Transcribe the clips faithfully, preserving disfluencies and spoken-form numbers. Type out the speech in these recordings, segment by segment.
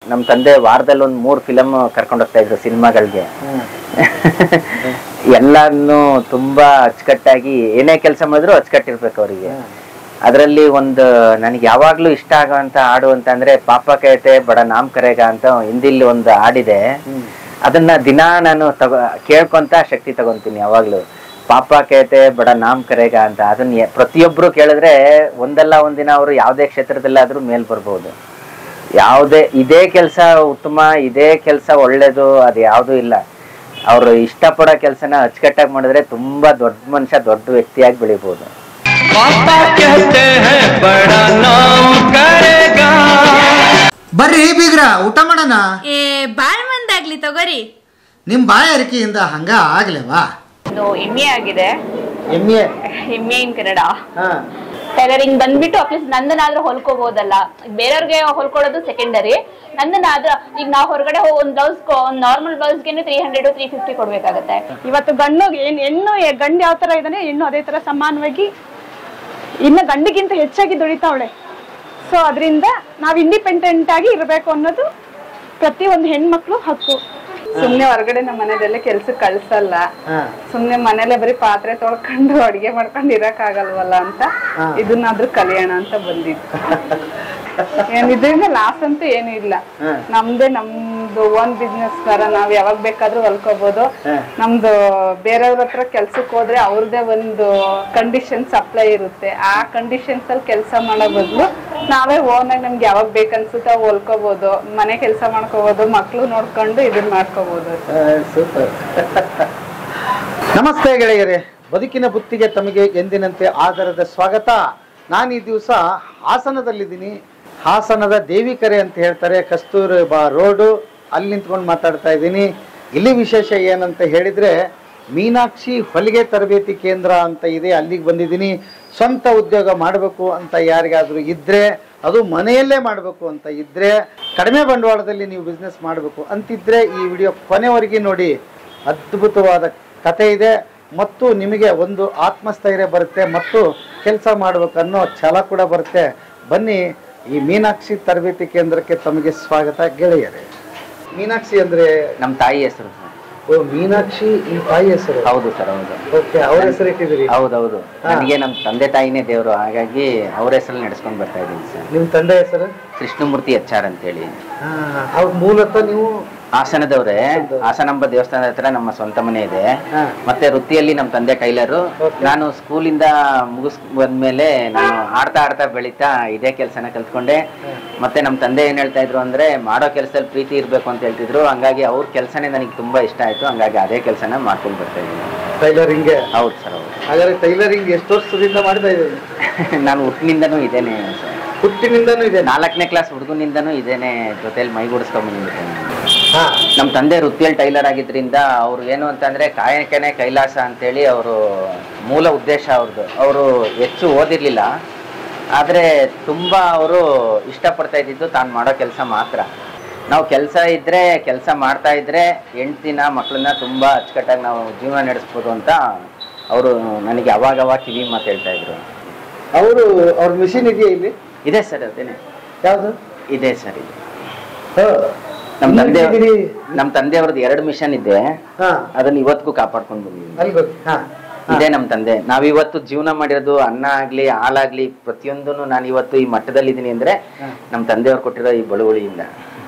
ನಮ್ಮ ತಂದೆ ವಾರದಲ್ಲಿ ಒಂದ್ ಮೂರ್ ಫಿಲಮ್ ಕರ್ಕೊಂಡು ಹೋಗ್ತಾ ಇದ್ರು ಸಿನಿಮಾಗಳಿಗೆ. ಎಲ್ಲಾನು ತುಂಬಾ ಅಚ್ಚುಕಟ್ಟಾಗಿ ಏನೇ ಕೆಲಸ ಮಾಡಿದ್ರು ಅಚ್ಚುಕಟ್ಟಿರ್ಬೇಕು ಅವರಿಗೆ. ಅದರಲ್ಲಿ ಒಂದು ನನಗೆ ಯಾವಾಗ್ಲೂ ಇಷ್ಟ ಆಗುವಂತ ಹಾಡು ಅಂತ ಅಂದ್ರೆ ಪಾಪ ಕೈತೆ ಬಡ ನಾಮ್ ಕರೆಗ ಅಂತ ಹಿಂದಿಲ್ಲಿ ಒಂದು ಹಾಡಿದೆ. ಅದನ್ನ ದಿನಾ ನಾನು ತಗೋ ಕೇಳ್ಕೊಂತ ಶಕ್ತಿ ತಗೊಂತೀನಿ ಯಾವಾಗ್ಲೂ. ಪಾಪ ಕೈತೆ ಬಡ ನಾಮ್ ಕರೆಗ ಅಂತ ಅದನ್ನ ಪ್ರತಿಯೊಬ್ರು ಕೇಳಿದ್ರೆ ಒಂದಲ್ಲ ಒಂದಿನ ಅವರು ಯಾವ್ದೇ ಕ್ಷೇತ್ರದಲ್ಲಾದ್ರೂ ಮೇಲ್ ಬರ್ಬೋದು. ಯಾವುದೇ ಇದೇ ಕೆಲಸ ಉತ್ತಮ, ಇದೇ ಕೆಲಸ ಒಳ್ಳೇದು ಅದು ಯಾವ್ದು ಇಲ್ಲ. ಅವ್ರು ಇಷ್ಟಪಡೋ ಕೆಲಸನ ಅಚ್ಚುಕಟ್ಟಾಗಿ ಮಾಡಿದ್ರೆ ತುಂಬಾ ದೊಡ್ಡ ಮನುಷ್ಯ, ದೊಡ್ಡ ವ್ಯಕ್ತಿಯಾಗಿ ಬೆಳಿಬಹುದು. ಬರ್ರಿ ಬೀಗ್ರ ಊಟ ಮಾಡೋಣ. ಏ ಬಾಳ್ ಮಂದಾಗ್ಲಿ ತಗೋರಿ. ನಿಮ್ ಬಾಯ ಅರಿಕೆಯಿಂದ ಹಂಗ ಆಗ್ಲೇವಾ? ಎಂ ಎ ಆಗಿದೆ. M A M A in Kannada. Tailoring ಬಂದ್ಬಿಟ್ಟು ಅಟ್ಲೀಸ್ಟ್ ನಂದನಾದ್ರೂ ಹೊಲ್ಕೋಬಹುದಲ್ಲ, ಬೇರೆಯವ್ರಿಗೆ ಹೊಲ್ಕೊಳ್ಳೋದು ಸೆಕೆಂಡರಿ. ನಂದನಾದ್ರೂ ಈಗ ನಾವು ಹೊರಗಡೆ ಹೋಗಿ ಒಂದ್ ಬ್ಲೌಸ್ ಒಂದ್ ನಾರ್ಮಲ್ ಬ್ಲೌಸ್ಗೆ ತ್ರೀ ಹಂಡ್ರೆಡ್ ತ್ರೀ ಫಿಫ್ಟಿ ಕೊಡ್ಬೇಕಾಗತ್ತೆ. ಇವತ್ತು ಗಂಡು ಏನ್ ಹೆಣ್ಣು ಗಂಡು ಯಾವ ತರ ಇದ್ದಾನೆ ಹೆಣ್ಣು ಅದೇ ತರ ಸಮಾನವಾಗಿ ಇನ್ನು ಗಂಡಿಗಿಂತ ಹೆಚ್ಚಾಗಿ ದುಡಿತಾವಳೆ. ಸೊ ಅದರಿಂದ ನಾವು ಇಂಡಿಪೆಂಡೆಂಟ್ ಆಗಿ ಇರಬೇಕು ಅನ್ನೋದು ಪ್ರತಿ ಒಂದು ಹೆಣ್ಮಕ್ಳು ಹಕ್ಕು. ಸುಮ್ನೆ ಹೊರಗಡೆ ನಮ್ಮ ಮನೆಯಲ್ಲೇ ಕೆಲ್ಸಕ್ಕೆ ಕಳ್ಸಲ್ಲ. ಸುಮ್ನೆ ಮನೇಲೆ ಬರೀ ಪಾತ್ರೆ ತೊಳ್ಕೊಂಡು ಅಡಿಗೆ ಮಾಡ್ಕೊಂಡು ಇರಕ್ ಆಗಲ್ವಲ್ಲ ಅಂತ ಇದನ್ನಾದ್ರೂ ಕಲಿಯೋಣ ಅಂತ ಬಂದಿದ್ದು. ಏನಿದ್ರಿಂದ ಲಾಸ್ ಅಂತೂ ಏನು ಇಲ್ಲ. ನಮ್ದೇ ನಮ್ದು ಓನ್ ಬಿಸ್ನೆಸ್ ತರ ನಾವ್ ಯಾವಾಗ ಬೇಕಾದ್ರೂ ಹೊಲ್ಕೋಬಹುದು. ನಮ್ದು ಬೇರೆಯವ್ರ ಹತ್ರ ಕೆಲ್ಸಕ್ಕೆ ಹೋದ್ರೆ ಅವ್ರದೇ ಒಂದು ಕಂಡೀಷನ್ಸ್ ಅಪ್ಲೈ ಇರುತ್ತೆ. ಆ ಕಂಡೀಷನ್ಸ್ ಅಲ್ಲಿ ಕೆಲಸ ಮಾಡೋ ಬದಲು ನಾವೇ ಓನ್ ಆಗಿ ನಮ್ಗೆ ಯಾವಾಗ ಬೇಕನ್ಸುತ್ತೆ ಅವ್ ಹೊಲ್ಕೋಬಹುದು, ಮನೆ ಕೆಲಸ ಮಾಡ್ಕೋಬಹುದು, ಮಕ್ಳು ನೋಡ್ಕೊಂಡು ಇದನ್ನ ಮಾಡ್ಕೋಬಹುದು. ಸೂಪರ್. ನಮಸ್ತೆ ಗೆಳೆಯರೇ, ಬದುಕಿನ ಬುತ್ತಿಗೆ ತಮಗೆ ಎಂದಿನಂತೆ ಆಧಾರದ ಸ್ವಾಗತ. ನಾನು ಈ ದಿವಸ ಹಾಸನದಲ್ಲಿದ್ದೀನಿ. ಹಾಸನದ ದೇವಿಕೆರೆ ಅಂತ ಹೇಳ್ತಾರೆ, ಕಸ್ತೂರ್ಬಾ ರೋಡು, ಅಲ್ಲಿ ನಿಂತ್ಕೊಂಡು ಮಾತಾಡ್ತಾ ಇದ್ದೀನಿ. ಇಲ್ಲಿ ವಿಶೇಷ ಏನಂತ ಹೇಳಿದ್ರೆ ಮೀನಾಕ್ಷಿ ಹೊಲಿಗೆ ತರಬೇತಿ ಕೇಂದ್ರ ಅಂತ ಇದೆ, ಅಲ್ಲಿಗೆ ಬಂದಿದ್ದೀನಿ. ಸ್ವಂತ ಉದ್ಯೋಗ ಮಾಡಬೇಕು ಅಂತ ಯಾರಿಗಾದ್ರೂ ಇದ್ರೆ, ಅದು ಮನೆಯಲ್ಲೇ ಮಾಡಬೇಕು ಅಂತ ಇದ್ರೆ, ಕಡಿಮೆ ಬಂಡವಾಳದಲ್ಲಿ ನೀವು ಬಿಸ್ನೆಸ್ ಮಾಡಬೇಕು ಅಂತಿದ್ರೆ ಈ ವಿಡಿಯೋ ಕೊನೆವರೆಗೆ ನೋಡಿ. ಅದ್ಭುತವಾದ ಕತೆ ಇದೆ ಮತ್ತು ನಿಮಗೆ ಒಂದು ಆತ್ಮಸ್ಥೈರ್ಯ ಬರುತ್ತೆ ಮತ್ತು ಕೆಲಸ ಮಾಡಬೇಕು ಅನ್ನೋ ಛಲ ಕೂಡ ಬರುತ್ತೆ. ಬನ್ನಿ, ಈ ಮೀನಾಕ್ಷಿ ತರಬೇತಿ ಕೇಂದ್ರಕ್ಕೆ ತಮಗೆ ಸ್ವಾಗತ ಗೆಳೆಯರೇ. ಮೀನಾಕ್ಷಿ ಅಂದ್ರೆ ನಮ್ಮ ತಾಯಿ ಹೆಸರು. ಓ, ಮೀನಾಕ್ಷಿ ಈ ತಾಯಿ ಹೆಸರು? ಹೌದು ಸರ್, ಹೌದು. ಓಕೆ, ಅವ್ರ ಹೆಸರು ಇಟ್ಟಿದ್ದೀರಿ? ಹೌದೌದು, ನನಗೆ ನಮ್ಮ ತಂದೆ ತಾಯಿನೇ ದೇವರು, ಹಾಗಾಗಿ ಅವ್ರ ಹೆಸರಲ್ಲಿ ನಡೆಸ್ಕೊಂಡು ಬರ್ತಾ ಇದ್ದೀನಿ ಸರ್. ನಿಮ್ ತಂದೆ ಹೆಸರು? ಕೃಷ್ಣಮೂರ್ತಿ ಎಚ್ ಆರ್ ಅಂತೇಳಿ. ಅವ್ರ ಮೂಲತಃ ನೀವು ಹಾಸನದವ್ರೆ. ಹಾಸನಾಂಬ ದೇವಸ್ಥಾನದ ಹತ್ರ ನಮ್ಮ ಸ್ವಂತ ಮನೆ ಇದೆ. ಮತ್ತೆ ವೃತ್ತಿಯಲ್ಲಿ ನಮ್ಮ ತಂದೆ ಟೈಲರು. ನಾನು ಸ್ಕೂಲಿಂದ ಮುಗಿಸ್ ಬಂದ್ಮೇಲೆ ನಾನು ಆಡ್ತಾ ಆಡ್ತಾ ಬೆಳೀತಾ ಇದೇ ಕೆಲಸನ ಕಲ್ತ್ಕೊಂಡೆ. ಮತ್ತೆ ನಮ್ಮ ತಂದೆ ಏನ್ ಹೇಳ್ತಾ ಇದ್ರು ಅಂದ್ರೆ ಮಾಡೋ ಕೆಲಸದಲ್ಲಿ ಪ್ರೀತಿ ಇರ್ಬೇಕು ಅಂತ ಹೇಳ್ತಿದ್ರು. ಹಂಗಾಗಿ ಅವ್ರ ಕೆಲಸನೇ ನನಗೆ ತುಂಬಾ ಇಷ್ಟ ಆಯ್ತು. ಹಂಗಾಗಿ ಅದೇ ಕೆಲಸನ ಮಾಡ್ಕೊಂಡು ಬರ್ತಾ ಇದ್ದೀನಿ. ಟೈಲರಿಂಗ್? ಹೌದು ಸರ್, ಹೌದು. ಹಾಗಾದ್ರೆ ಟೈಲರಿಂಗ್ ಎಷ್ಟು ವರ್ಷದಿಂದ ಮಾಡ್ತಾ ಇದ್ದೀನಿ? ನಾನು ಹುಟ್ಟಿನಿಂದನೂ ಇದೇನೆ ಸರ್. ಹುಟ್ಟಿನಿಂದನೂ ಇದೆ? ನಾಲ್ಕನೇ ಕ್ಲಾಸ್ ಹುಡುಗನಿಂದನೂ ಇದೇನೆ ಜೊತೆಲಿ ಮೈಗೂಡಿಸ್ಕೊಂಡ್ಬಂದಿದ್ದೇನೆ. ನಮ್ಮ ತಂದೆ ವೃತ್ತಿಯಲ್ಲಿ ಟೈಲರ್ ಆಗಿದ್ರಿಂದ ಅವ್ರು ಏನು ಅಂತಂದ್ರೆ ಕಾಯಕನೇ ಕೈಲಾಸ ಅಂತೇಳಿ ಅವರು ಮೂಲ ಉದ್ದೇಶ ಅವ್ರದ್ದು. ಅವರು ಹೆಚ್ಚು ಓದಿರ್ಲಿಲ್ಲ, ಆದ್ರೆ ತುಂಬಾ ಅವರು ಇಷ್ಟಪಡ್ತಾ ಇದ್ದಿದ್ದು ತಾನು ಮಾಡೋ ಕೆಲಸ ಮಾತ್ರ. ನಾವು ಕೆಲಸ ಇದ್ರೆ ಕೆಲಸ ಮಾಡ್ತಾ ಇದ್ರೆ ಹೆಂಡ್ತಿನ ಮಕ್ಕಳನ್ನ ತುಂಬಾ ಅಚ್ಚುಕಟ್ಟಾಗಿ ನಾವು ಜೀವನ ನಡೆಸ್ಬೋದು ಅಂತ ಅವರು ನನಗೆ ಅವಾಗ ಅವಾಗ ಕಿವಿ ಮಾತು ಹೇಳ್ತಾ ಇದ್ರು. ಅವರು ಅವ್ರ ಮಿಷಿನ್ ಇದೆಯಾ ಇಲ್ಲಿ? ಇದೆ ಸರ್, ಅದೇನೆ. ಯಾವುದು ಇದೆ ಸರ್, ಇದೆ. ನಮ್ಮ ತಂದೆ ನಮ್ಮ ತಂದೆಯವ್ರದ್ದು ಎರಡು ಮಿಷನ್ ಇದೆ. ಅದನ್ನ ಇವತ್ತಿಗೂ ಕಾಪಾಡ್ಕೊಂಡು ಬಂದಿದ್ದೀವಿ. ಇದೇ ನಮ್ಮ ತಂದೆ. ನಾವಿವತ್ತು ಜೀವನ ಮಾಡಿರೋದು ಅನ್ನ ಆಗ್ಲಿ ಹಾಲಾಗ್ಲಿ ಪ್ರತಿಯೊಂದನ್ನು ನಾನು ಇವತ್ತು ಈ ಮಟ್ಟದಲ್ಲಿ ಇದ್ದೀನಿ ಅಂದ್ರೆ ನಮ್ಮ ತಂದೆಯವ್ರು ಕೊಟ್ಟಿರೋ ಈ ಬಳುವಳಿಯಿಂದ.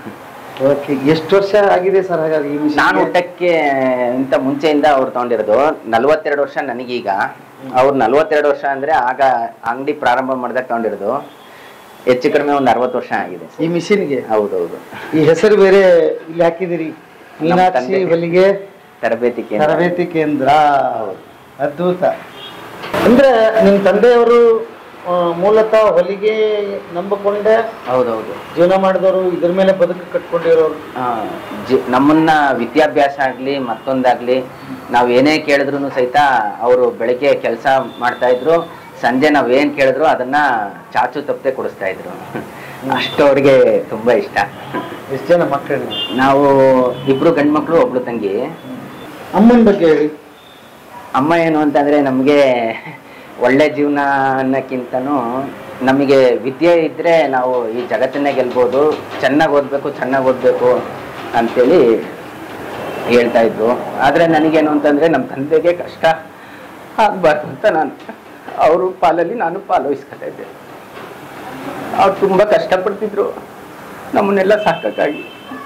ಎಷ್ಟು ವರ್ಷ ಆಗಿದೆ ಸರ್ ಹಾಗಾಗಿ? ನಾನು ಊಟಕ್ಕೆ ಇಂತ ಮುಂಚೆಯಿಂದ ಅವ್ರು ತಗೊಂಡಿರೋದು. ನಲ್ವತ್ತೆರಡು ವರ್ಷ ನನಗೀಗ. ಅವ್ರು ನಲ್ವತ್ತೆರಡು ವರ್ಷ ಅಂದ್ರೆ ಆಗ ಅಂಗಡಿ ಪ್ರಾರಂಭ ಮಾಡಿದಾಗ ತಗೊಂಡಿರೋದು. ಹೆಚ್ಚು ಕಡಿಮೆ ಒಂದು ಅರವತ್ತು ವರ್ಷ ಆಗಿದೆ ಈ ಮಿಷಿನ್ಗೆ. ಹೌದೌದು. ಈ ಹೆಸರು ಬೇರೆ ಇಲ್ಲಿ ಹಾಕಿದಿರಿ, ಮೀನಾಕ್ಷಿ ಹೊಲಿಗೆ ತರಬೇತಿ ಕೇಂದ್ರ. ತರಬೇತಿ ಕೇಂದ್ರ. ಅದ್ಭುತ. ಅಂದ್ರೆ ನಿಮ್ ತಂದೆಯವರು ಮೂಲತಃ ಹೊಲಿಗೆ ನಂಬಿಕೊಂಡೆ ಹೌದೌದು ಜೀವನ ಮಾಡಿದವರು, ಇದ್ರ ಮೇಲೆ ಬದುಕು ಕಟ್ಕೊಂಡಿರೋರು. ನಮ್ಮನ್ನ ವಿದ್ಯಾಭ್ಯಾಸ ಆಗ್ಲಿ ಮತ್ತೊಂದಾಗ್ಲಿ ನಾವ್ ಏನೇ ಕೇಳಿದ್ರು ಸಹಿತ ಅವರು ಬೆಳಿಗ್ಗೆ ಕೆಲಸ ಮಾಡ್ತಾ ಇದ್ರು, ಸಂಜೆ ನಾವೇನ್ ಕೇಳಿದ್ರು ಅದನ್ನ ಚಾಚು ತಪ್ಪದೆ ಕೊಡಿಸ್ತಾ ಇದ್ರು. ಅಷ್ಟು ಅವ್ರಿಗೆ ತುಂಬಾ ಇಷ್ಟ. ಎಷ್ಟು ಜನ ಮಕ್ಕಳು? ನಾವು ಇಬ್ರು ಗಂಡು ಮಕ್ಳು, ಒಬ್ಳು ತಂಗಿ. ಅಮ್ಮನ ಬಗ್ಗೆ ಹೇಳಿ. ಅಮ್ಮ ಏನು ಅಂತಂದ್ರೆ ನಮ್ಗೆ ಒಳ್ಳೆ ಜೀವನ ಅನ್ನಕ್ಕಿಂತನೂ ನಮಗೆ ವಿದ್ಯೆ ಇದ್ದರೆ ನಾವು ಈ ಜಗತ್ತನ್ನೇ ಗೆಲ್ಬೋದು, ಚೆನ್ನಾಗಿ ಓದಬೇಕು ಚೆನ್ನಾಗಿ ಓದಬೇಕು ಅಂತೇಳಿ ಹೇಳ್ತಾ ಇದ್ರು. ಆದರೆ ನನಗೇನು ಅಂತಂದರೆ ನಮ್ಮ ತಂದೆಗೆ ಕಷ್ಟ ಆಗಬಾರ್ದು ಅಂತ ನಾನು ಅವರು ಪಾಲಲ್ಲಿ ನಾನು ಪಾಲುಹಿಸ್ಕೊತಾ ಇದ್ದೆ. ಅವ್ರು ತುಂಬ ಕಷ್ಟಪಡ್ತಿದ್ರು ನಮ್ಮನ್ನೆಲ್ಲ ಸಾಕಾಗಿ.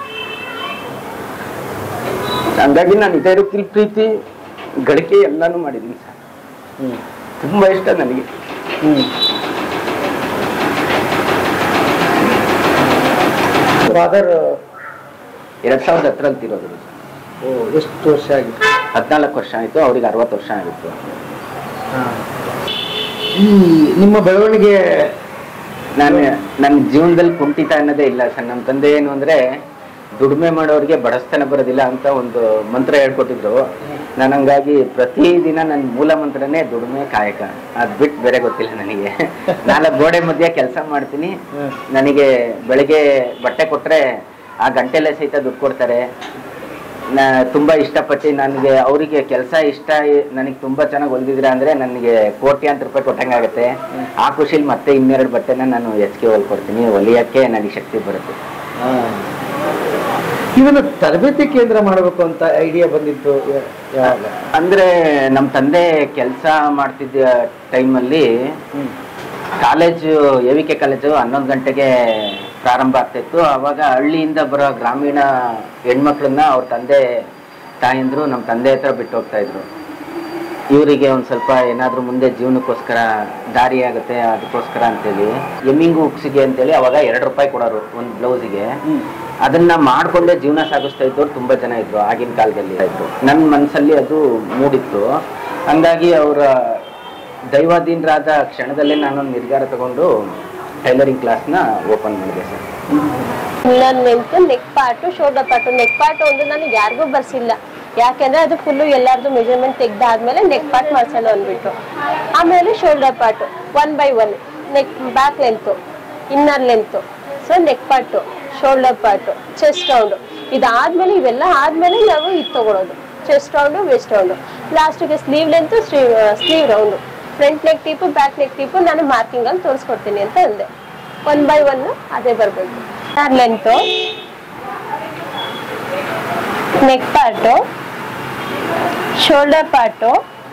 ಹಂಗಾಗಿ ನಾನು ಇದೇ ರೀತಿ ಪ್ರೀತಿ ಗಳಿಕೆ ಎಲ್ಲಾನು ಮಾಡಿದ್ದೀನಿ ಸರ್. ತುಂಬ ಇಷ್ಟ ನನಗೆ. ಫಾದರ್ ಎರಡ್ ಸಾವಿರದ ಹತ್ತರಲ್ಲಿ ತಿರೋದ್ರು. ಎಷ್ಟು ವರ್ಷ ಆಗಿತ್ತು? ಹದಿನಾಲ್ಕು ವರ್ಷ ಆಯಿತು, ಅವ್ರಿಗೆ ಅರವತ್ತು ವರ್ಷ ಆಗಿತ್ತು. ಈ ನಿಮ್ಮ ಬೆಳವಣಿಗೆ ನಾನು ನನ್ನ ಜೀವನದಲ್ಲಿ ಕುಂಠಿತ ಅನ್ನೋದೇ ಇಲ್ಲ ಸರ್. ನಮ್ಮ ತಂದೆ ಏನು ಅಂದರೆ ದುಡಿಮೆ ಮಾಡೋರಿಗೆ ಬಡಸ್ತನ ಬರೋದಿಲ್ಲ ಅಂತ ಒಂದು ಮಂತ್ರ ಹೇಳ್ಕೊಟ್ಟಿದ್ರು. ನಾನು ಹಂಗಾಗಿ ಪ್ರತಿದಿನ ನನ್ನ ಮೂಲ ಮಂತ್ರನೇ ದುಡಿಮೆ ಕಾಯಕ, ಅದು ಬಿಟ್ಟು ಬೇರೆ ಗೊತ್ತಿಲ್ಲ ನನಗೆ. ನಾಲ್ಕು ಗೋಡೆ ಮಧ್ಯೆ ಕೆಲಸ ಮಾಡ್ತೀನಿ. ನನಗೆ ಬೆಳಗ್ಗೆ ಬಟ್ಟೆ ಕೊಟ್ಟರೆ ಆ ಗಂಟೆಲೆ ಸಹಿತ ದುಡ್ಡು ಕೊಡ್ತಾರೆ. ನಾ ತುಂಬ ಇಷ್ಟಪಟ್ಟು ನನಗೆ ಅವರಿಗೆ ಕೆಲಸ ಇಷ್ಟ, ನನಗೆ ತುಂಬ ಚೆನ್ನಾಗಿ ಹೊಲ್ದಿದ್ರೆ ಅಂದರೆ ನನಗೆ ಕೋಟ್ಯಾಂತರ ರೂಪಾಯಿ ಕೊಟ್ಟಂಗಾಗುತ್ತೆ. ಆ ಖುಷಿಲಿ ಮತ್ತೆ ಇನ್ನೆರಡು ಬಟ್ಟೆನ ನಾನು ಹೆಚ್ಚಿಗೆ ಹೊಲ್ಕೊಡ್ತೀನಿ. ಹೊಲಿಯೋಕ್ಕೆ ನನಗೆ ಶಕ್ತಿ ಬರುತ್ತೆ. ಇವನು ತರಬೇತಿ ಕೇಂದ್ರ ಮಾಡಬೇಕು ಅಂತ ಐಡಿಯಾ ಬಂದಿತ್ತು ಯಾವಾಗ? ಅಂದರೆ ನಮ್ಮ ತಂದೆ ಕೆಲಸ ಮಾಡ್ತಿದ್ದ ಟೈಮಲ್ಲಿ college A V K college ಹನ್ನೊಂದು ಗಂಟೆಗೆ ಪ್ರಾರಂಭ ಆಗ್ತಿತ್ತು. ಆವಾಗ ಹಳ್ಳಿಯಿಂದ ಬರೋ ಗ್ರಾಮೀಣ ಹೆಣ್ಮಕ್ಳನ್ನ ಅವ್ರ ತಂದೆ ತಾಯಂದ್ರು ನಮ್ಮ ತಂದೆ ಹತ್ರ ಬಿಟ್ಟು ಹೋಗ್ತಾ ಇದ್ರು. ಇವರಿಗೆ ಒಂದು ಸ್ವಲ್ಪ ಏನಾದರೂ ಮುಂದೆ ಜೀವನಕ್ಕೋಸ್ಕರ ದಾರಿ ಆಗುತ್ತೆ ಅದಕ್ಕೋಸ್ಕರ ಅಂತೇಳಿ ಎಮ್ಮಿಂಗು ಉಕ್ಸಿಗೆ ಅಂತೇಳಿ ಅವಾಗ ಎರಡು ರೂಪಾಯಿ ಕೊಡೋರು ಒಂದು ಬ್ಲೌಸಿಗೆ. ಅದನ್ನ ಮಾಡ್ಕೊಂಡೇ ಜೀವನ ಸಾಗಿಸ್ತಾ ಇದ್ದವ್ರು ತುಂಬ ಜನ ಇದ್ರು ಆಗಿನ ಕಾಲದಲ್ಲಿ ಇದ್ರು. ನನ್ನ ಮನಸ್ಸಲ್ಲಿ ಅದು ಮೂಡಿತ್ತು. ಹಂಗಾಗಿ ಅವರ ದೈವಾಧೀನರಾದ ಕ್ಷಣದಲ್ಲೇ ನಾನೊಂದು ನಿರ್ಧಾರ ತಗೊಂಡು ಟೈಲರಿಂಗ್ ಕ್ಲಾಸ್ನ ಓಪನ್ ಮಾಡಿದೆ ಸರ್. ನೆಂತು neck part shoulder part neck part ಒಂದು ನಾನು ಯಾರಿಗೂ ಬರ್ಸಿಲ್ಲ, ಯಾಕೆಂದ್ರೆ ಅದು ಫುಲ್ಲು ಎಲ್ಲಾರ್ದು ಮೆಜರ್ಮೆಂಟ್ ತೆಗ್ದಾದ್ಮೇಲೆ ನೆಕ್ ಪಾರ್ಟ್ ಮಾಡ್ಸೋಣ ಅಂದ್ಬಿಟ್ಟು. ಆಮೇಲೆ shoulder part one by one neck back length inner length, so neck part shoulder part chest round ಇದಾದ್ಮೇಲೆ ಇವೆಲ್ಲ ಆದ್ಮೇಲೆ ನಾವು ಇದು ತಗೊಳೋದು ಚೆಸ್ಟ್ ರೌಂಡು ವೆಸ್ಟ್ ರೌಂಡು ಲಾಸ್ಟಿಗೆ sleeve length sleeve sleeve round front neck tape back neck tape ನಾನು marking ಅಲ್ಲಿ ತೋರಿಸ್ಕೊಡ್ತೀನಿ ಅಂತ ಅಂದೆ. ಒನ್ ಬೈ ಒನ್ ಅದೇ ಬರ್ಬೇಕು. Length neck part shoulder part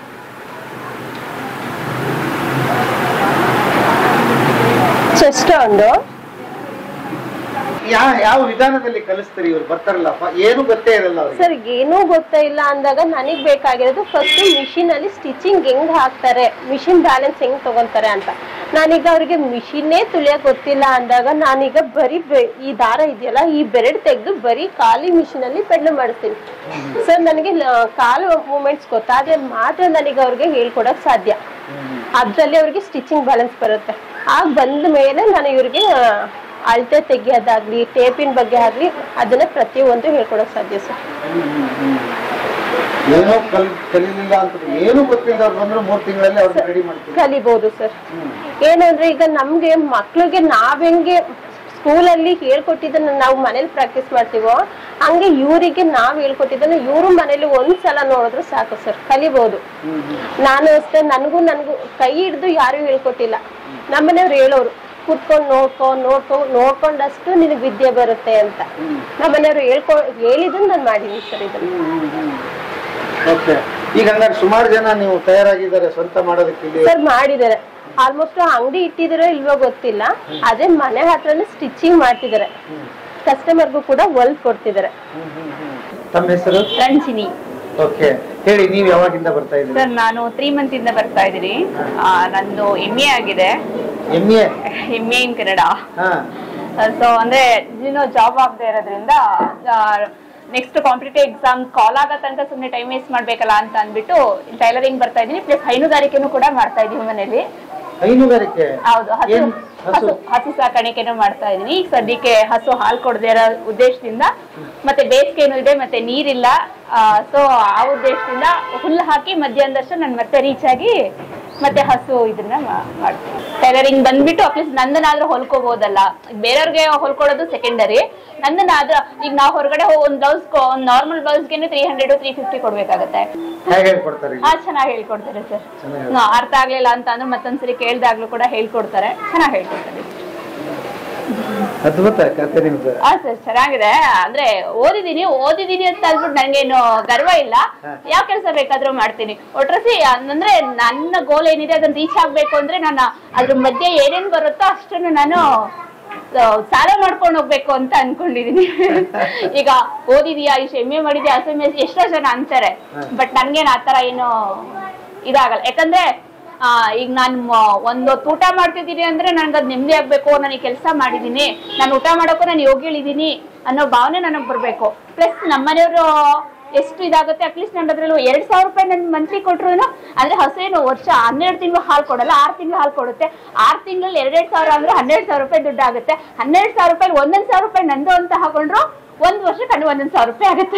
chest round ಯಾವ ಯಾವ ವಿಧಾನದಲ್ಲಿ ಕಲಿಸ್ತೀರಿ? ಇವ್ರು ಬರ್ತಾರಲ್ಲಪ್ಪ ಏನು ಗೊತ್ತೇ ಇರಲ್ಲ ಅವ್ರಿಗೆ. ಸರ್ ಏನೂ ಗೊತ್ತೇ ಇಲ್ಲ ಅಂದಾಗ ನನಗ್ ಬೇಕಾಗಿರೋದು ಫಸ್ಟ್ ಮಿಷಿನ್ ಅಲ್ಲಿ ಸ್ಟಿಚಿಂಗ್ ಹೆಂಗ್ ಹಾಕ್ತಾರೆ, ಮಿಷಿನ್ ಬ್ಯಾಲೆನ್ಸ್ ಹೆಂಗ್ ತಗೊಂತಾರೆ ಅಂತ. ನಾನೀಗ ಅವ್ರಿಗೆ ಮಿಷಿನ್ನೇ ತುಳಿಯಕ್ ಗೊತ್ತಿಲ್ಲ ಅಂದಾಗ ನಾನೀಗ ಬರೀ ಈ ದಾರ ಇದೆಯಲ್ಲ ಈ ಬೆರಡ್ ತೆಗೆದು ಬರೀ ಖಾಲಿ ಮಿಷಿನ್ ಅಲ್ಲಿ ಪೆಡ್ಲು ಮಾಡಿಸ್ತೀನಿ. ಸರ್ ನನಗೆ ಕಾಲು ಮೂಮೆಂಟ್ಸ್ ಗೊತ್ತಾದ್ರೆ ಮಾತ್ರ ನನಗೆ ಅವ್ರಿಗೆ ಹೇಳ್ಕೊಡಕ್ ಸಾಧ್ಯ. ಅದ್ರಲ್ಲಿ ಅವ್ರಿಗೆ ಸ್ಟಿಚಿಂಗ್ ಬ್ಯಾಲೆನ್ಸ್ ಬರುತ್ತೆ. ಆಗ ಬಂದ ಮೇಲೆ ನಾನು ಇವ್ರಿಗೆ ಅಳತೆ ತೆಗಿಯೋದಾಗ್ಲಿ ಟೇಪಿನ ಬಗ್ಗೆ ಆಗ್ಲಿ ಅದನ್ನ ಪ್ರತಿಯೊಂದು ಹೇಳ್ಕೊಡಕ್ ಸಾಧ್ಯ ಸರ್. ಏನೋ ಕಲಿಲಿಲ್ಲ ಅಂತ ಏನು ಗೊತ್ತಿಲ್ಲ ಬಂದ್ರೆ ಮೂರ್ ತಿಂಗಳಲ್ಲಿ ಅವ್ರು ರೆಡಿ ಮಾಡ್ತೀವಿ ಕಲಿಬಹುದು ಸರ್. ಏನಂದ್ರೆ ಈಗ ನಮ್ಗೆ ಮಕ್ಳಿಗೆ ನಾವ್ ಹೆಂಗೆ ಸ್ಕೂಲಲ್ಲಿ ಹೇಳ್ಕೊಟ್ಟಿದ್ದನ್ನ ನಾವು ಮನೇಲಿ ಪ್ರಾಕ್ಟೀಸ್ ಮಾಡ್ತೀವೋ ಹಂಗೆ ಇವರಿಗೆ ನಾವ್ ಹೇಳ್ಕೊಟ್ಟಿದ್ದನ್ನ ಇವರು ಮನೇಲಿ ಒಂದ್ಸಲ ನೋಡಿದ್ರು ಸಾಕು ಸರ್, ಕಲಿಬಹುದು. ನಾನು ಅಷ್ಟೇ ನನಗೂ ನನ್ಗೂ ಕೈ ಹಿಡ್ದು ಯಾರು ಹೇಳ್ಕೊಟ್ಟಿಲ್ಲ. ನಮ್ಮನೆಯವ್ರು ಹೇಳೋರು ಕೂತ್ಕೊಂಡು ನೋಡ್ಕೊ ನೋಡ್ಕೊ ನೋಡ್ಕೊಂಡಷ್ಟು ನಿನಗೆ ವಿದ್ಯೆ ಬರುತ್ತೆ ಅಂತ. ನಮ್ಮನೆಯವ್ರು ಹೇಳ್ಕೊ ಹೇಳಿದ್ದನ್ನ ನಾನು ಮಾಡಿದೀನಿ ಸರ್ ಇದನ್ನ. ಈಗ ಹಂಗಾರೆ ಸುಮಾರು ಜನ ನೀವು ತಯಾರಾಗಿದ್ದಾರೆ ಸ್ವಂತ ಮಾಡೋದಕ್ಕೆ? ಸರ್ ಮಾಡಿದ್ದಾರೆ, ಆಲ್ಮೋಸ್ಟ್ ಅಂಗಡಿ ಇಟ್ಟಿದಾರೋ ಇಲ್ವೋ ಗೊತ್ತಿಲ್ಲ, ಅದೇ ಮನೆ ಹತ್ರನೇ ಸ್ಟಿಚಿಂಗ್ ಮಾಡ್ತಿದ್ದಾರೆ, ಕಸ್ಟಮರ್ಗೂ ಕೂಡ ಹೊಲ್ದ್ ಕೊಡ್ತಿದ್ದಾರೆ. ತಮ್ಮ ಹೆಸರು? ರಂಜಿನಿ. ಓಕೆ, ಹೇಳಿ ನೀವು ಯಾವಾಗಿಂದ ಬರ್ತಾ ಇದ್ದೀರಿ? ಸರ್ ನಾನು ತ್ರೀ ಮಂತ್ ಇಂದ ಬರ್ತಾ ಇದ್ದೀನಿ. ನಂದು ಎಂ ಎ ಆಗಿದೆ. M A M A in Kannada. So ಅಂದ್ರೆ ಇನ್ನೂ ಜಾಬ್ ಆಗದೆ ಇರೋದ್ರಿಂದ ನೆಕ್ಸ್ಟ್ ಕಾಂಪಿಟೇಟಿವ್ ಎಕ್ಸಾಮ್ ಕಾಲ್ ಆಗೋ ತನಕ ಸುಮ್ಮನೆ ಟೈಮ್ ವೇಸ್ಟ್ ಮಾಡ್ಬೇಕಲ್ಲ ಅಂತ ಅಂದ್ಬಿಟ್ಟು ಟೈಲರಿಂಗ್ ಬರ್ತಾ ಇದ್ದೀನಿ. ಪ್ಲಸ್ ಹೈನುಗಾರಿಕೆನೂ ಕೂಡ ಮಾಡ್ತಾ ಇದೀವಿ ಮನೇಲಿ. ಹೈನುಗಾರಿಕೆ? ಹೌದು, ಹಸು ಹಸು ಸಾಕಾಣಿಕೆನೂ ಮಾಡ್ತಾ ಇದೀನಿ. ಈಗ ಸದ್ಯಕ್ಕೆ ಹಸು ಹಾಲು ಕೊಡದೇ ಇರೋ ಉದ್ದೇಶದಿಂದ, ಮತ್ತೆ ಬೇಸಿಗೆನೂ ಇದೆ, ಮತ್ತೆ ನೀರಿಲ್ಲ, ಸೊ ಆ ಉದ್ದೇಶದಿಂದ ಹುಲ್ಲು ಹಾಕಿ ಮಧ್ಯಾಹ್ನದಷ್ಟು ನಾನು ಮತ್ತೆ ರೀಚ್ ಆಗಿ ಮತ್ತೆ ಹಸು ಇದನ್ನ ಮಾಡ್ತೀನಿ. ಟೈಲರಿಂಗ್ ಬಂದ್ಬಿಟ್ಟು ಅಟ್ಲೀಸ್ಟ್ ನಂದನಾದ್ರೂ ಹೊಲ್ಕೋಬಹುದಲ್ಲ, ಬೇರೆಯವ್ರಿಗೆ ಹೊಲ್ಕೊಳ್ಳೋದು ಸೆಕೆಂಡರಿ. ನಂದನಾದ್ರೂ ಈಗ ನಾವು ಹೊರಗಡೆ ಒಂದ್ ಬ್ಲೌಸ್ ಒಂದ್ ನಾರ್ಮಲ್ ಬ್ಲೌಸ್ಗೆ ತ್ರೀ ಹಂಡ್ರೆಡ್ ತ್ರೀ ಫಿಫ್ಟಿ ಕೊಡ್ಬೇಕಾಗತ್ತೆ. ಹಾ ಚೆನ್ನಾಗಿ ಹೇಳ್ಕೊಡ್ತಾರೆ ಸರ್. ಅರ್ಥ ಆಗ್ಲಿಲ್ಲ ಅಂತ ಅಂದ್ರೆ ಮತ್ತೊಂದ್ಸರಿ ಕೇಳ್ದಾಗ್ಲೂ ಕೂಡ ಹೇಳ್ಕೊಡ್ತಾರೆ, ಚೆನ್ನಾಗಿ ಹೇಳ್ಕೊಡ್ತಾರೆ. ಅದ್ಭುತ ಕಥೆ ನಿಮ್ದು. ಹಾ ಸರ್ ಚೆನ್ನಾಗಿದೆ. ಅಂದ್ರೆ ಓದಿದೀನಿ ಓದಿದೀನಿ ಅಂತ ಅಂದ್ಬಿಟ್ಟು ನನ್ಗೇನು ಗರ್ವ ಇಲ್ಲ, ಯಾವ ಕೆಲಸ ಬೇಕಾದ್ರೂ ಮಾಡ್ತೀನಿ. ಒಟ್ರಸಿ ಅಂದ್ರೆ ನನ್ನ ಗೋಲ್ ಏನಿದೆ ಅದನ್ನ ರೀಚ್ ಆಗ್ಬೇಕು ಅಂದ್ರೆ ನಾನು ಅದ್ರ ಮಧ್ಯೆ ಏನೇನ್ ಬರುತ್ತೋ ಅಷ್ಟನ್ನು ನಾನು ಸಾಲ ಮಾಡ್ಕೊಂಡು ಹೋಗ್ಬೇಕು ಅಂತ ಅನ್ಕೊಂಡಿದೀನಿ. ಈಗ ಓದಿದೀಯಾ, ಇಷ್ಟು ಎಮ್ ಎ ಮಾಡಿದ್ಯಾ, ಎಸ್ ಎಸ್ ಎಷ್ಟೋ ಜನ ಅಂತಾರೆ, ಬಟ್ ನನ್ಗೇನ್ ಆತರ ಏನು ಇದಾಗಲ್ಲ. ಯಾಕಂದ್ರೆ ಆ ಈಗ ನಾನು ಒಂದೊತ್ತು ಊಟ ಮಾಡ್ತಿದ್ದೀನಿ ಅಂದ್ರೆ ನನ್ಗದ್ ನೆಮ್ಮದಿ ಆಗ್ಬೇಕು, ನಾನು ಈ ಕೆಲಸ ಮಾಡಿದೀನಿ, ನಾನು ಊಟ ಮಾಡೋಕ್ಕೂ ನಾನು ಯೋಗಿಳಿದೀನಿ ಅನ್ನೋ ಭಾವನೆ ನನಗ್ ಬರ್ಬೇಕು. ಪ್ಲಸ್ ನಮ್ಮನೆಯವರು ಎಷ್ಟು ಇದಾಗುತ್ತೆ, ಅಟ್ಲೀಸ್ಟ್ ನಾನು ಅದ್ರಲ್ಲಿ ಎರಡ್ ಸಾವಿರ ರೂಪಾಯಿ ನನ್ ಮಂತ್ಲಿ ಕೊಟ್ರು ಅಂದ್ರೆ ಹಸೇನು ವರ್ಷ ಹನ್ನೆರಡು ತಿಂಗಳು ಹಾಲು ಕೊಡಲ್ಲ, ಆರು ತಿಂಗಳು ಹಾಲು ಕೊಡುತ್ತೆ. ಆರು ತಿಂಗಳಲ್ಲಿ ಎರಡೆರಡು ಸಾವಿರ ಅಂದ್ರೆ ಹನ್ನೆರಡು ಸಾವಿರ ರೂಪಾಯಿ ದುಡ್ಡು ಆಗುತ್ತೆ. ಹನ್ನೆರಡು ಸಾವಿರ ರೂಪಾಯಿ ಒಂದೊಂದ್ ಸಾವಿರ ರೂಪಾಯಿ ನಂದು ಅಂತ ಹಾಕೊಂಡ್ರು ಒಂದ್ ವರ್ಷ ಕಣ್ಣು ಒಂದೊಂದ್ ಸಾವಿರ ರೂಪಾಯಿ ಆಗುತ್ತೆ.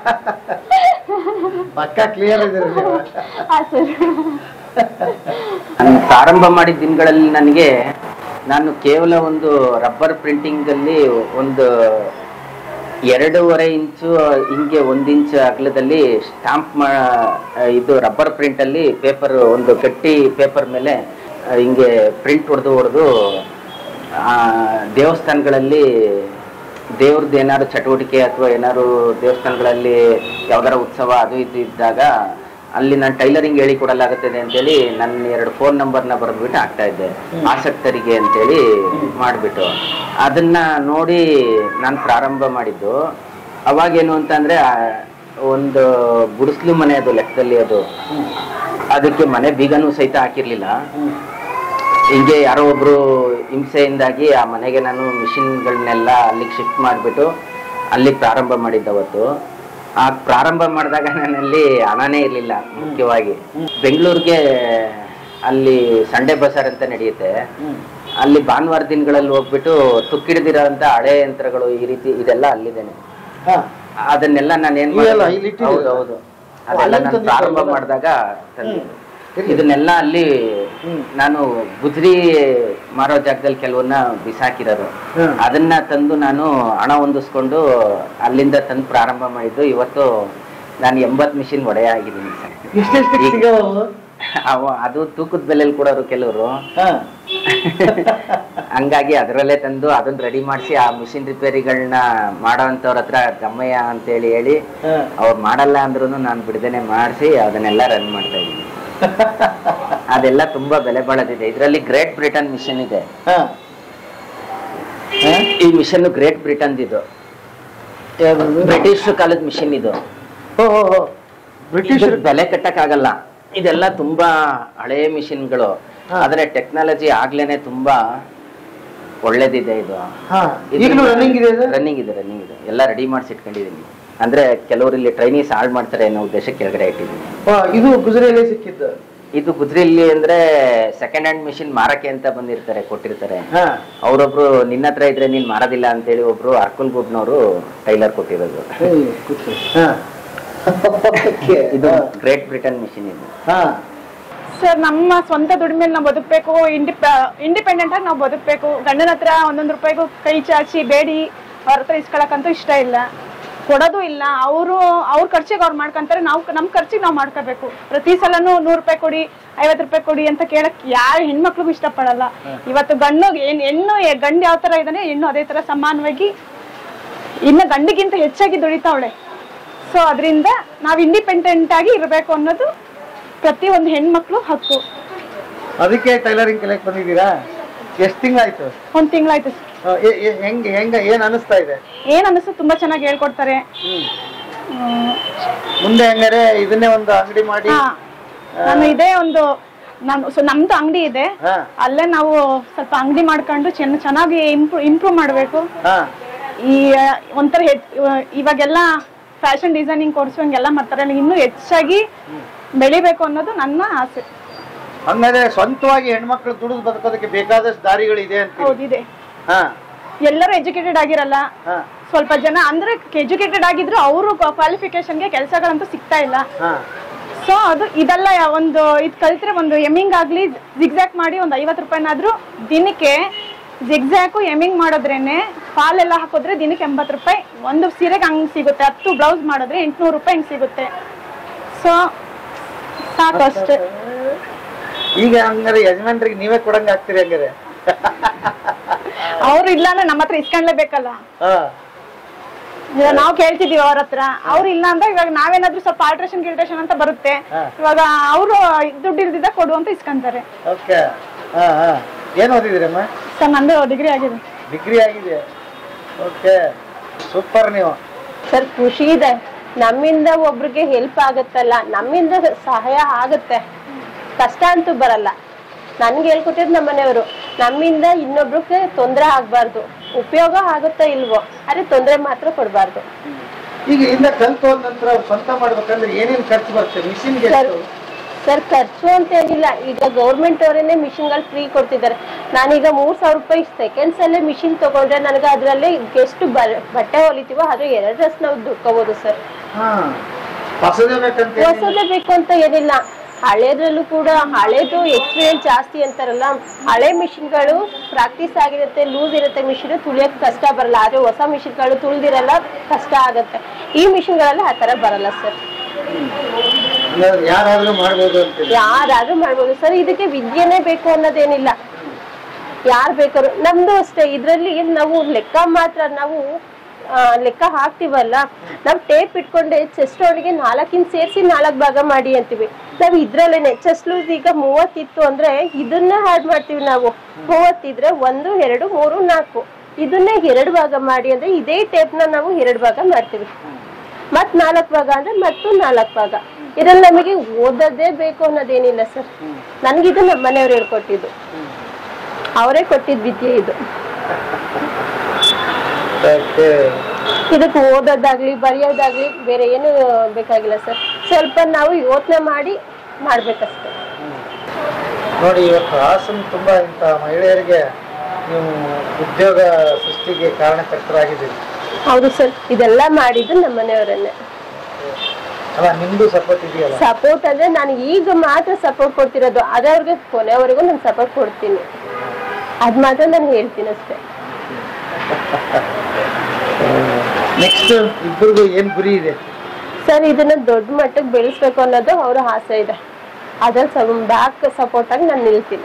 ನಾನು ಪ್ರಾರಂಭ ಮಾಡಿದ ದಿನಗಳಲ್ಲಿ ನನಗೆ ನಾನು ಕೇವಲ ಒಂದು ರಬ್ಬರ್ ಪ್ರಿಂಟಿಂಗ್ ಅಲ್ಲಿ ಒಂದು ಎರಡೂವರೆ ಇಂಚು ಹಿಂಗೆ ಒಂದು ಇಂಚು ಅಗಲದಲ್ಲಿ ಸ್ಟಾಂಪ್ ಮಾ ಇದು ರಬ್ಬರ್ ಪ್ರಿಂಟ್ ಅಲ್ಲಿ ಪೇಪರ್ ಒಂದು ಗಟ್ಟಿ ಪೇಪರ್ ಮೇಲೆ ಹಿಂಗೆ ಪ್ರಿಂಟ್ ಹೊಡೆದು ಹೊಡೆದು ದೇವಸ್ಥಾನಗಳಲ್ಲಿ ದೇವ್ರದ್ದು ಏನಾದ್ರು ಚಟುವಟಿಕೆ ಅಥವಾ ಏನಾದ್ರು ದೇವಸ್ಥಾನಗಳಲ್ಲಿ ಯಾವ್ದಾರ ಉತ್ಸವ ಅದು ಇದು ಇದ್ದಾಗ ಅಲ್ಲಿ ನಾನು ಟೈಲರಿಂಗ್ ಹೇಳಿ ಕೊಡಲಾಗುತ್ತದೆ ಅಂತೇಳಿ ನನ್ನ ಎರಡು ಫೋನ್ ನಂಬರ್ನ ಬರೆದ್ಬಿಟ್ಟು ಆಗ್ತಾ ಇದ್ದೆ ಆಸಕ್ತರಿಗೆ ಅಂತೇಳಿ ಮಾಡಿಬಿಟ್ಟು ಅದನ್ನ ನೋಡಿ ನಾನು ಪ್ರಾರಂಭ ಮಾಡಿದ್ದು. ಅವಾಗೇನು ಅಂತಂದ್ರೆ ಒಂದು ಗುಡಿಸ್ಲು ಮನೆ ಅದು ಲೆಕ್ಕದಲ್ಲಿ, ಅದು ಅದಕ್ಕೆ ಮನೆ ಬೀಗನೂ ಸಹಿತ ಹಾಕಿರ್ಲಿಲ್ಲ. ಹಿಂಗೆ ಯಾರೋ ಒಬ್ರು ಹಿಂಸೆಯಿಂದಾಗಿ ಆ ಮನೆಗೆ ನಾನು ಮಿಷಿನ್ಗಳನ್ನೆಲ್ಲ ಅಲ್ಲಿಗೆ ಶಿಫ್ಟ್ ಮಾಡಿಬಿಟ್ಟು ಅಲ್ಲಿ ಪ್ರಾರಂಭ ಮಾಡಿದ್ದವತ್ತು. ಆ ಪ್ರಾರಂಭ ಮಾಡಿದಾಗ ನನ್ನಲ್ಲಿ ಹಣನೇ ಇರಲಿಲ್ಲ. ಮುಖ್ಯವಾಗಿ ಬೆಂಗಳೂರಿಗೆ ಅಲ್ಲಿ ಸಂಡೇ ಬಜಾರ್ ಅಂತ ನಡೆಯುತ್ತೆ, ಅಲ್ಲಿ ಭಾನುವಾರ ದಿನಗಳಲ್ಲಿ ಹೋಗ್ಬಿಟ್ಟು ತುಕ್ಕಿಡ್ದಿರೋ ಅಂತ ಹಳೆ ಯಂತ್ರಗಳು ಈ ರೀತಿ ಇದೆಲ್ಲ ಅಲ್ಲಿದ್ದೇನೆ. ಅದನ್ನೆಲ್ಲ ನಾನು ಏನ್ ಹೌದು ಹೌದು ಅದೆಲ್ಲ ನಾನು ಪ್ರಾರಂಭ ಮಾಡಿದಾಗ ತಂದಿದ್ದು. ಇದನ್ನೆಲ್ಲ ಅಲ್ಲಿ ನಾನು ಗುಜರಿ ಮಾರೋ ಜಾಗದಲ್ಲಿ ಕೆಲವನ್ನ ಬಿಸಾಕಿರೋದು, ಅದನ್ನ ತಂದು ನಾನು ಹಣ ಹೊಂದಿಸ್ಕೊಂಡು ಅಲ್ಲಿಂದ ತಂದು ಪ್ರಾರಂಭ ಮಾಡಿದ್ದು. ಇವತ್ತು ನಾನು ಎಂಬತ್ ಮಿಷಿನ್ ಒಡೆಯ ಆಗಿದ್ದೀನಿ ಸರ್. ಅವ ಅದು ತೂಕದ ಬೆಲೆಯಲ್ಲಿ ಕೊಡೋರು ಕೆಲವರು, ಹಂಗಾಗಿ ಅದರಲ್ಲೇ ತಂದು ಅದನ್ನ ರೆಡಿ ಮಾಡಿಸಿ ಆ ಮಿಷಿನ್ ರಿಪೇರಿಗಳನ್ನ ಮಾಡೋ ಅಂತವ್ರ ಹತ್ರ ಗಮ್ಮಯ್ಯ ಅಂತೇಳಿ ಹೇಳಿ ಅವ್ರು ಮಾಡಲ್ಲ ಅಂದ್ರೂ ನಾನು ಬಿಡದೇನೆ ಮಾಡಿಸಿ ಅದನ್ನೆಲ್ಲ ರನ್ ಮಾಡ್ತಾ ಇದ್ದೀನಿ. ಅದೆಲ್ಲ ತುಂಬಾ ಬೆಲೆ ಬಾಳದಿದೆ. ಇದರಲ್ಲಿ ಗ್ರೇಟ್ ಬ್ರಿಟನ್ ಮಿಷನ್ ಇದೆ. ಈ ಮಿಷನ್ ಗ್ರೇಟ್ ಬ್ರಿಟನ್ ಇದು, ಬ್ರಿಟಿಷ್ ಕಾಲದ ಮಿಷನ್ ಇದು. ಬ್ರಿಟಿಷ್ ಬೆಲೆ ಕಟ್ಟಕ್ ಆಗಲ್ಲ. ಇದೆಲ್ಲ ತುಂಬಾ ಹಳೆ ಮಿಷಿನ್ಗಳು, ಆದ್ರೆ ಟೆಕ್ನಾಲಜಿ ಆಗ್ಲೇನೆ ತುಂಬಾ ಒಳ್ಳೇದಿದೆ. ಇದು ರನ್ನಿಂಗ್ ಇದೆ ರನ್ನಿಂಗ್ ಇದೆ ರನ್ನಿಂಗ್ ಇದೆ ಎಲ್ಲ ರೆಡಿ ಮಾಡಿಸಿ ಇಟ್ಕೊಂಡಿದ್ದೀನಿ. ಅಂದ್ರೆ ಕೆಲವರು ಇಲ್ಲಿ ಟ್ರೈನೀಸ್ ಹಾಳು ಮಾಡ್ತಾರೆ ಅನ್ನೋ ಉದ್ದೇಶ ಕೆಳಗಡೆ ಇಟ್ಟಿದ್ದೀನಿ. ಇದು ಗುಜರಿಯಲ್ಲಿ ಸಿಕ್ಕಿದ್ದು. ಇದು ಗುಜರಿಯಲ್ಲಿ ಅಂದ್ರೆ ಸೆಕೆಂಡ್ ಹ್ಯಾಂಡ್ ಮಿಷಿನ್ ಮಾರಕ್ಕೆ ಅಂತ ಬಂದಿರ್ತಾರೆ, ಕೊಟ್ಟಿರ್ತಾರೆ. ಅವ್ರೊಬ್ರು ನಿನ್ನ ಹತ್ರ ಇದ್ರೆ ನೀನ್ ಮಾರೋದಿಲ್ಲ ಅಂತೇಳಿ ಒಬ್ರು ಅರ್ಕುಲ್ ಗುಡ್ನವರು ಟೈಲರ್ ಕೊಟ್ಟಿರೋದು. ಇದು ಗ್ರೇಟ್ ಬ್ರಿಟನ್ ಮಿಷಿನ್ ಇದು. ಸರ್ ನಮ್ಮ ಸ್ವಂತ ದುಡಿಮೆಯಲ್ಲಿ ನಾವು ಬದುಕಬೇಕು, ಇಂಡಿಪ ಇಂಡಿಪೆಂಡೆಂಟ್ ಆಗಿ ನಾವು ಬದುಕಬೇಕು. ಗಂಡನ ಹತ್ರ ಒಂದೊಂದು ರೂಪಾಯಿಗೂ ಕೈ ಚಾಚಿ ಬೇಡಿ ಅವ್ರ ಹತ್ರ ಇಸ್ಕೊಳಕ್ಕಂತೂ ಇಷ್ಟ ಇಲ್ಲ, ಕೊಡೋದು ಇಲ್ಲ. ಅವರು ಅವ್ರ ಖರ್ಚಿಗೆ ಅವ್ರು ಮಾಡ್ಕೊಂತಾರೆ, ನಾವು ನಮ್ಮ ಖರ್ಚಿಗೆ ನಾವು ಮಾಡ್ಕೋಬೇಕು. ಪ್ರತಿ ಸಲನೂ ನೂರು ರೂಪಾಯಿ ಕೊಡಿ ಐವತ್ತು ರೂಪಾಯಿ ಕೊಡಿ ಅಂತ ಕೇಳಕ್ ಯಾವ ಹೆಣ್ಮಕ್ಳಿಗೂ ಇಷ್ಟಪಡಲ್ಲ. ಇವತ್ತು ಗಂಡು ಏನ್ ಹೆಣ್ಣು ಗಂಡು ಯಾವ ತರ ಇದ್ದಾನೆ ಹೆಣ್ಣು ಅದೇ ತರ ಸಮಾನವಾಗಿ ಇನ್ನು ಗಂಡಿಗಿಂತ ಹೆಚ್ಚಾಗಿ ದುಡಿತಾವಳೆ. ಸೊ ಅದರಿಂದ ನಾವು ಇಂಡಿಪೆಂಡೆಂಟ್ ಆಗಿ ಇರಬೇಕು ಅನ್ನೋದು ಪ್ರತಿ ಒಂದು ಹೆಣ್ಮಕ್ಳು ಹಕ್ಕು. ಅದಕ್ಕೆ ಟೈಲರಿಂಗ್ ಕಲಿಯಕ್ ಬಂದಿದ್ದೀರಾ? ಎಷ್ಟು ತಿಂಗಳಾಯ್ತು? ಒಂದ್ ತಿಂಗಳಾಯ್ತು. ಹೆಂಗೆ ಹೆಂಗ ಏನ್ ಅನಿಸ್ತಾ ಇದೆ? ಏನ್ ಅನಿಸ್ತು, ತುಂಬಾ ಚೆನ್ನಾಗಿ ಹೇಳ್ಕೊಡ್ತಾರೆ. ಮುಂದೆ ಹೆಂಗಾರೆ ಇದನ್ನೇ ಒಂದು ಅಂಗಡಿ ಮಾಡಿ? ನಾನು ಇದೇ ಒಂದು ನಾನು ನಮ್ದು ಅಂಗಡಿ ಇದೆ, ಅಲ್ಲೇ ನಾವು ಸ್ವಲ್ಪ ಅಂಗಡಿ ಮಾಡ್ಕೊಂಡು ಚೆನ್ನ ಚೆನ್ನಾಗಿ ಇಂಪ್ರೂವ್ ಇಂಪ್ರೂವ್ ಮಾಡ್ಬೇಕು. ಈ ಒಂಥರ ಇವಾಗೆಲ್ಲ ಫ್ಯಾಷನ್ ಡಿಸೈನಿಂಗ್ ಕೋರ್ಸ್ ಹಂಗೆಲ್ಲ ಮಾಡ್ತಾರೆ, ಇನ್ನೂ ಹೆಚ್ಚಾಗಿ ಬೆಳಿಬೇಕು ಅನ್ನೋದು ನನ್ನ ಆಸೆ. ಹಂಗಾದ್ರೆ ಸ್ವಂತವಾಗಿ ಹೆಣ್ಮಕ್ಳು ದುಡಿದು ಬದುಕೋದಕ್ಕೆ ಬೇಕಾದಷ್ಟು ದಾರಿಗಳಿದೆ ಅಂತ? ಹೌದಿದೆ. ಎಲ್ಲರೂ ಎಜುಕೇಟೆಡ್ ಆಗಿರಲ್ಲ, ಸ್ವಲ್ಪ ಜನ ಅಂದ್ರೆ ಎಜುಕೇಟೆಡ್ ಆಗಿದ್ರು ಅವರು ಕ್ವಾಲಿಫಿಕೇಶನ್ಗೆ ಕೆಲಸಗಳಂತೂ ಸಿಗ್ತಾ ಇಲ್ಲ. ಸೊ ಅದು ಇದೆಲ್ಲ ಒಂದು ಇದು ಕಲ್ತ್ರೆ ಒಂದು ಎಮ್ಮಿಂಗ್ ಆಗ್ಲಿ ಜಿಗ್ಜಾಕ್ ಮಾಡಿ ಒಂದು ಐವತ್ತು ರೂಪಾಯಿನಾದ್ರೂ ದಿನಕ್ಕೆ ಜಿಗ್ಜಾಕು ಎಮ್ಮಿಂಗ್ ಮಾಡೋದ್ರೇನೆ ಫಾಲೆಲ್ಲ ಹಾಕಿದ್ರೆ ದಿನಕ್ಕೆ ಎಂಬತ್ತು ರೂಪಾಯಿ ಒಂದು ಸೀರೆಗೆ ಹಂಗೆ ಸಿಗುತ್ತೆ. ಹತ್ತು ಬ್ಲೌಸ್ ಮಾಡಿದ್ರೆ ಎಂಟುನೂರು ರೂಪಾಯಿ ಹಿಂಗೆ ಸಿಗುತ್ತೆ. ಸೊ ಸಾಕು ಅಷ್ಟೇ. ಈಗ ಹಂಗಾರೆ ಯಜಮಾನ್ರಿಗೆ ನೀವೇ ಕೊಡಂಗ ಆಗ್ತೀರಿ ಹಂಗಾರೆ? ಅವ್ರು ಇಲ್ಲ ಅಂದ್ರೆ ನಮ್ಮ ಹತ್ರ ಇಸ್ಕೊಂಡ್ಲೇಬೇಕಲ್ಲ. ನಾವು ಕೇಳ್ತಿದೀವಿ ಅವ್ರ ಹತ್ರ, ಅವ್ರು ಇಲ್ಲ ಅಂದ್ರೆ ಇವಾಗ ನಾವೇನಾದ್ರೂ ಸ್ವಲ್ಪ ಆಲ್ಟ್ರೇಷನ್ ಗಿಲ್ಟ್ರೇಷನ್ ಅಂತ ಬರುತ್ತೆ, ಇವಾಗ ಅವರು ದುಡ್ಡು ಇಲ್ದಿದ್ದ ಕೊಡು ಅಂತ ಇಸ್ಕೊಂತಾರೆ. ಓಕೆ. ಏನ್ ಓದಿದಿರಮ್ಮ? ಸರ್ ನಂದು ಡಿಗ್ರಿ ಆಗಿದೆ. ಡಿಗ್ರಿ ಆಗಿದೆ. Okay, super. ನೀವು ಸರ್ ಖುಷಿ ಇದೆ, ನಮ್ಮಿಂದ ಒಬ್ರಿಗೆ ಹೆಲ್ಪ್ ಆಗತ್ತಲ್ಲ, ನಮ್ಮಿಂದ ಸಹಾಯ ಆಗತ್ತೆ, ಕಷ್ಟ ಅಂತೂ ಬರಲ್ಲ. ನನ್ಗೆ ಹೇಳ್ಕೊಟ್ಟಿದ್ ನಮ್ಮ ಮನೆಯವರು, ನಮ್ಮಿಂದ ಇನ್ನೊಬ್ರಿಗೆ ತೊಂದರೆ ಆಗ್ಬಾರ್ದು, ಉಪಯೋಗ ಆಗುತ್ತಾ ಇಲ್ವೋ ಅದೇ ತೊಂದರೆ ಮಾತ್ರ ಕೊಡ್ಬಾರ್ದು. ಈಗ ಇಂದ ಕಲ್ತು ಹೋದ ನಂತರ ಸ್ವಂತ ಮಾಡ್ಬೇಕಂದ್ರೆ ಏನೇನ್ ಖರ್ಚು ಬರ್ತದೆ ಮಿಷಿನ್ಗೆ? ಸರ್ ಖರ್ಚು ಅಂತ ಏನಿಲ್ಲ, ಈಗ ಗೌರ್ಮೆಂಟ್ ಅವರೇನೆ ಮಿಷಿನ್ಗಳು ಫ್ರೀ ಕೊಡ್ತಿದ್ದಾರೆ. ನಾನೀಗ ಮೂರ್ ಸಾವಿರ ರೂಪಾಯಿ ಸೆಕೆಂಡ್ಸ್ ಅಲ್ಲೇ ಮಿಷಿನ್ ತಗೊಂಡ್ರೆ ನನಗೆ ಅದ್ರಲ್ಲಿ ಎಷ್ಟು ಬಟ್ಟೆ ಹೊಲಿತೀವೋ ಅದು ಎರಡರಷ್ಟು ನಾವು ದುಡ್ಕೋಬಹುದು ಸರ್. ಹೊಸದೇ ಬೇಕು ಅಂತ ಏನಿಲ್ಲ, ಹಳೇದ್ರಲ್ಲೂ ಕೂಡ ಹಳೇದು ಎಕ್ಸ್ಪೀರಿಯನ್ಸ್ ಜಾಸ್ತಿ ಅಂತಾರಲ್ಲ, ಹಳೆ ಮಿಷಿನ್ಗಳು ಪ್ರಾಕ್ಟೀಸ್ ಆಗಿರುತ್ತೆ, ಲೂಸ್ ಇರುತ್ತೆ ಮಿಷಿನ್, ತುಳಿಯಕ್ ಕಷ್ಟ ಬರಲ್ಲ. ಆದ್ರೆ ಹೊಸ ಮಿಷಿನ್ಗಳು ತುಳಿದಿರಲ್ಲ, ಕಷ್ಟ ಆಗತ್ತೆ. ಈ ಮಿಷಿನ್ಗಳೆಲ್ಲ ಆ ತರ ಬರಲ್ಲ ಸರ್. ಯಾರಾದ್ರೂ ಮಾಡ್ಬೋದು ಅಂತ? ಯಾರಾದ್ರೂ ಮಾಡ್ಬೋದು ಸರ್, ಇದಕ್ಕೆ ವಿದ್ಯೆನೇ ಬೇಕು ಅನ್ನೋದೇನಿಲ್ಲ, ಯಾರು ಬೇಕಾದ್ರು. ನಮ್ದು ಅಷ್ಟೇ, ಇದ್ರಲ್ಲಿ ನಾವು ಲೆಕ್ಕ ಮಾತ್ರ ನಾವು ಲೆಕ್ಕ ಹಾಕ್ತಿವಲ್ಲ, ನಾವ್ ಟೇಪ್ ಇಟ್ಕೊಂಡೆ ಚೆಸ್ಟ್ ಒಳಗೆ ನಾಲ್ಕಿನ್ ಸೇರಿಸಿ ನಾಲ್ಕು ಭಾಗ ಮಾಡಿ ಅಂತೀವಿ. ನಾವ್ ಇದ್ರಲ್ಲೇನೆ ಚೆಸ್ಟ್ ಲೂಸ್ ಈಗ ಮೂವತ್ತಿತ್ತು ಅಂದ್ರೆ ಇದನ್ನ ಆಡ್ ಮಾಡ್ತೀವಿ ನಾವು. ಮೂವತ್ತಿದ್ರೆ ಒಂದು ಎರಡು ಮೂರು ನಾಲ್ಕು, ಇದನ್ನೇ ಎರಡು ಭಾಗ ಮಾಡಿ ಅಂದ್ರೆ ಇದೇ ಟೇಪ್ ನ ನಾವು ಎರಡು ಭಾಗ ಮಾಡ್ತೀವಿ. ಮತ್ ನಾಲ್ಕು ಭಾಗ ಅಂದ್ರೆ ಮತ್ತು ನಾಲ್ಕು ಭಾಗ. ಇದ್ರಲ್ಲಿ ನಮಗೆ ಓದೋದೇ ಬೇಕು ಅನ್ನೋದೇನಿಲ್ಲ ಸರ್. ನನ್ಗಿದು ನಮ್ಮ ಮನೆಯವ್ರು ಹೇಳ್ಕೊಟ್ಟಿದ್ದು, ಅವರೇ ಕೊಟ್ಟಿದ್ ವಿದ್ಯೆ ಇದು. ಇದಕ್ಕೆ ಓದೋದಾಗ್ಲಿ ಬರೆಯೋದಾಗ್ಲಿ ಬೇರೆ ಏನು ಬೇಕಾಗಿಲ್ಲ ಸರ್, ಸ್ವಲ್ಪ ನಾವು ಯೋಚನೆ ಮಾಡಿ ಮಾಡ್ಬೇಕಷ್ಟೆ. ನೋಡಿ, ಇವತ್ತು ಹಾಸನ ತುಂಬಾ ಇಂತ ಮಹಿಳೆಯರಿಗೆ ನೀವು ಉದ್ಯೋಗ ಸೃಷ್ಟಿಗೆ ಕಾರಣಕರ್ತರಾಗಿದ್ದೀರಿ. ಹೌದು ಸರ್, ಇದೆಲ್ಲ ಮಾಡಿದ್ದು ನಮ್ಮ ಮನೆಯವರನ್ನೇ. ಅಲ್ಲ, ನಿಮ್ದು ಸಪೋರ್ಟ್ ಇದೆಯಲ್ಲ? ಸಪೋರ್ಟ್ ಅಂದ್ರೆ ನಾನು ಈಗ ಮಾತ್ರ ಸಪೋರ್ಟ್ ಕೊಡ್ತಿರೋದು, ಅದವ್ರಿಗೆ ಕೊನೆವರೆಗೂ ನಾನು ಸಪೋರ್ಟ್ ಕೊಡ್ತೀನಿ, ಅದ್ ಮಾತ್ರ ನಾನು ಹೇಳ್ತೀನಿ ಅಷ್ಟೇ. ನೆಕ್ಸ್ಟ್ ಇಬ್ಬರಿಗೂ ಏನ್ ಗುರಿ ಇದೆ ಸರ್? ಇದನ್ನ ದೊಡ್ಡ ಮಟ್ಟಕ್ಕೆ ಬೆಳೆಸ್ಬೇಕು ಅನ್ನೋದು ಅವರ ಆಸೆ ಇದೆ, ಅದ್ರಲ್ಲಿ ಬ್ಯಾಕ್ ಸಪೋರ್ಟ್ ಆಗಿ ನಾನು ನಿಲ್ತೀನಿ.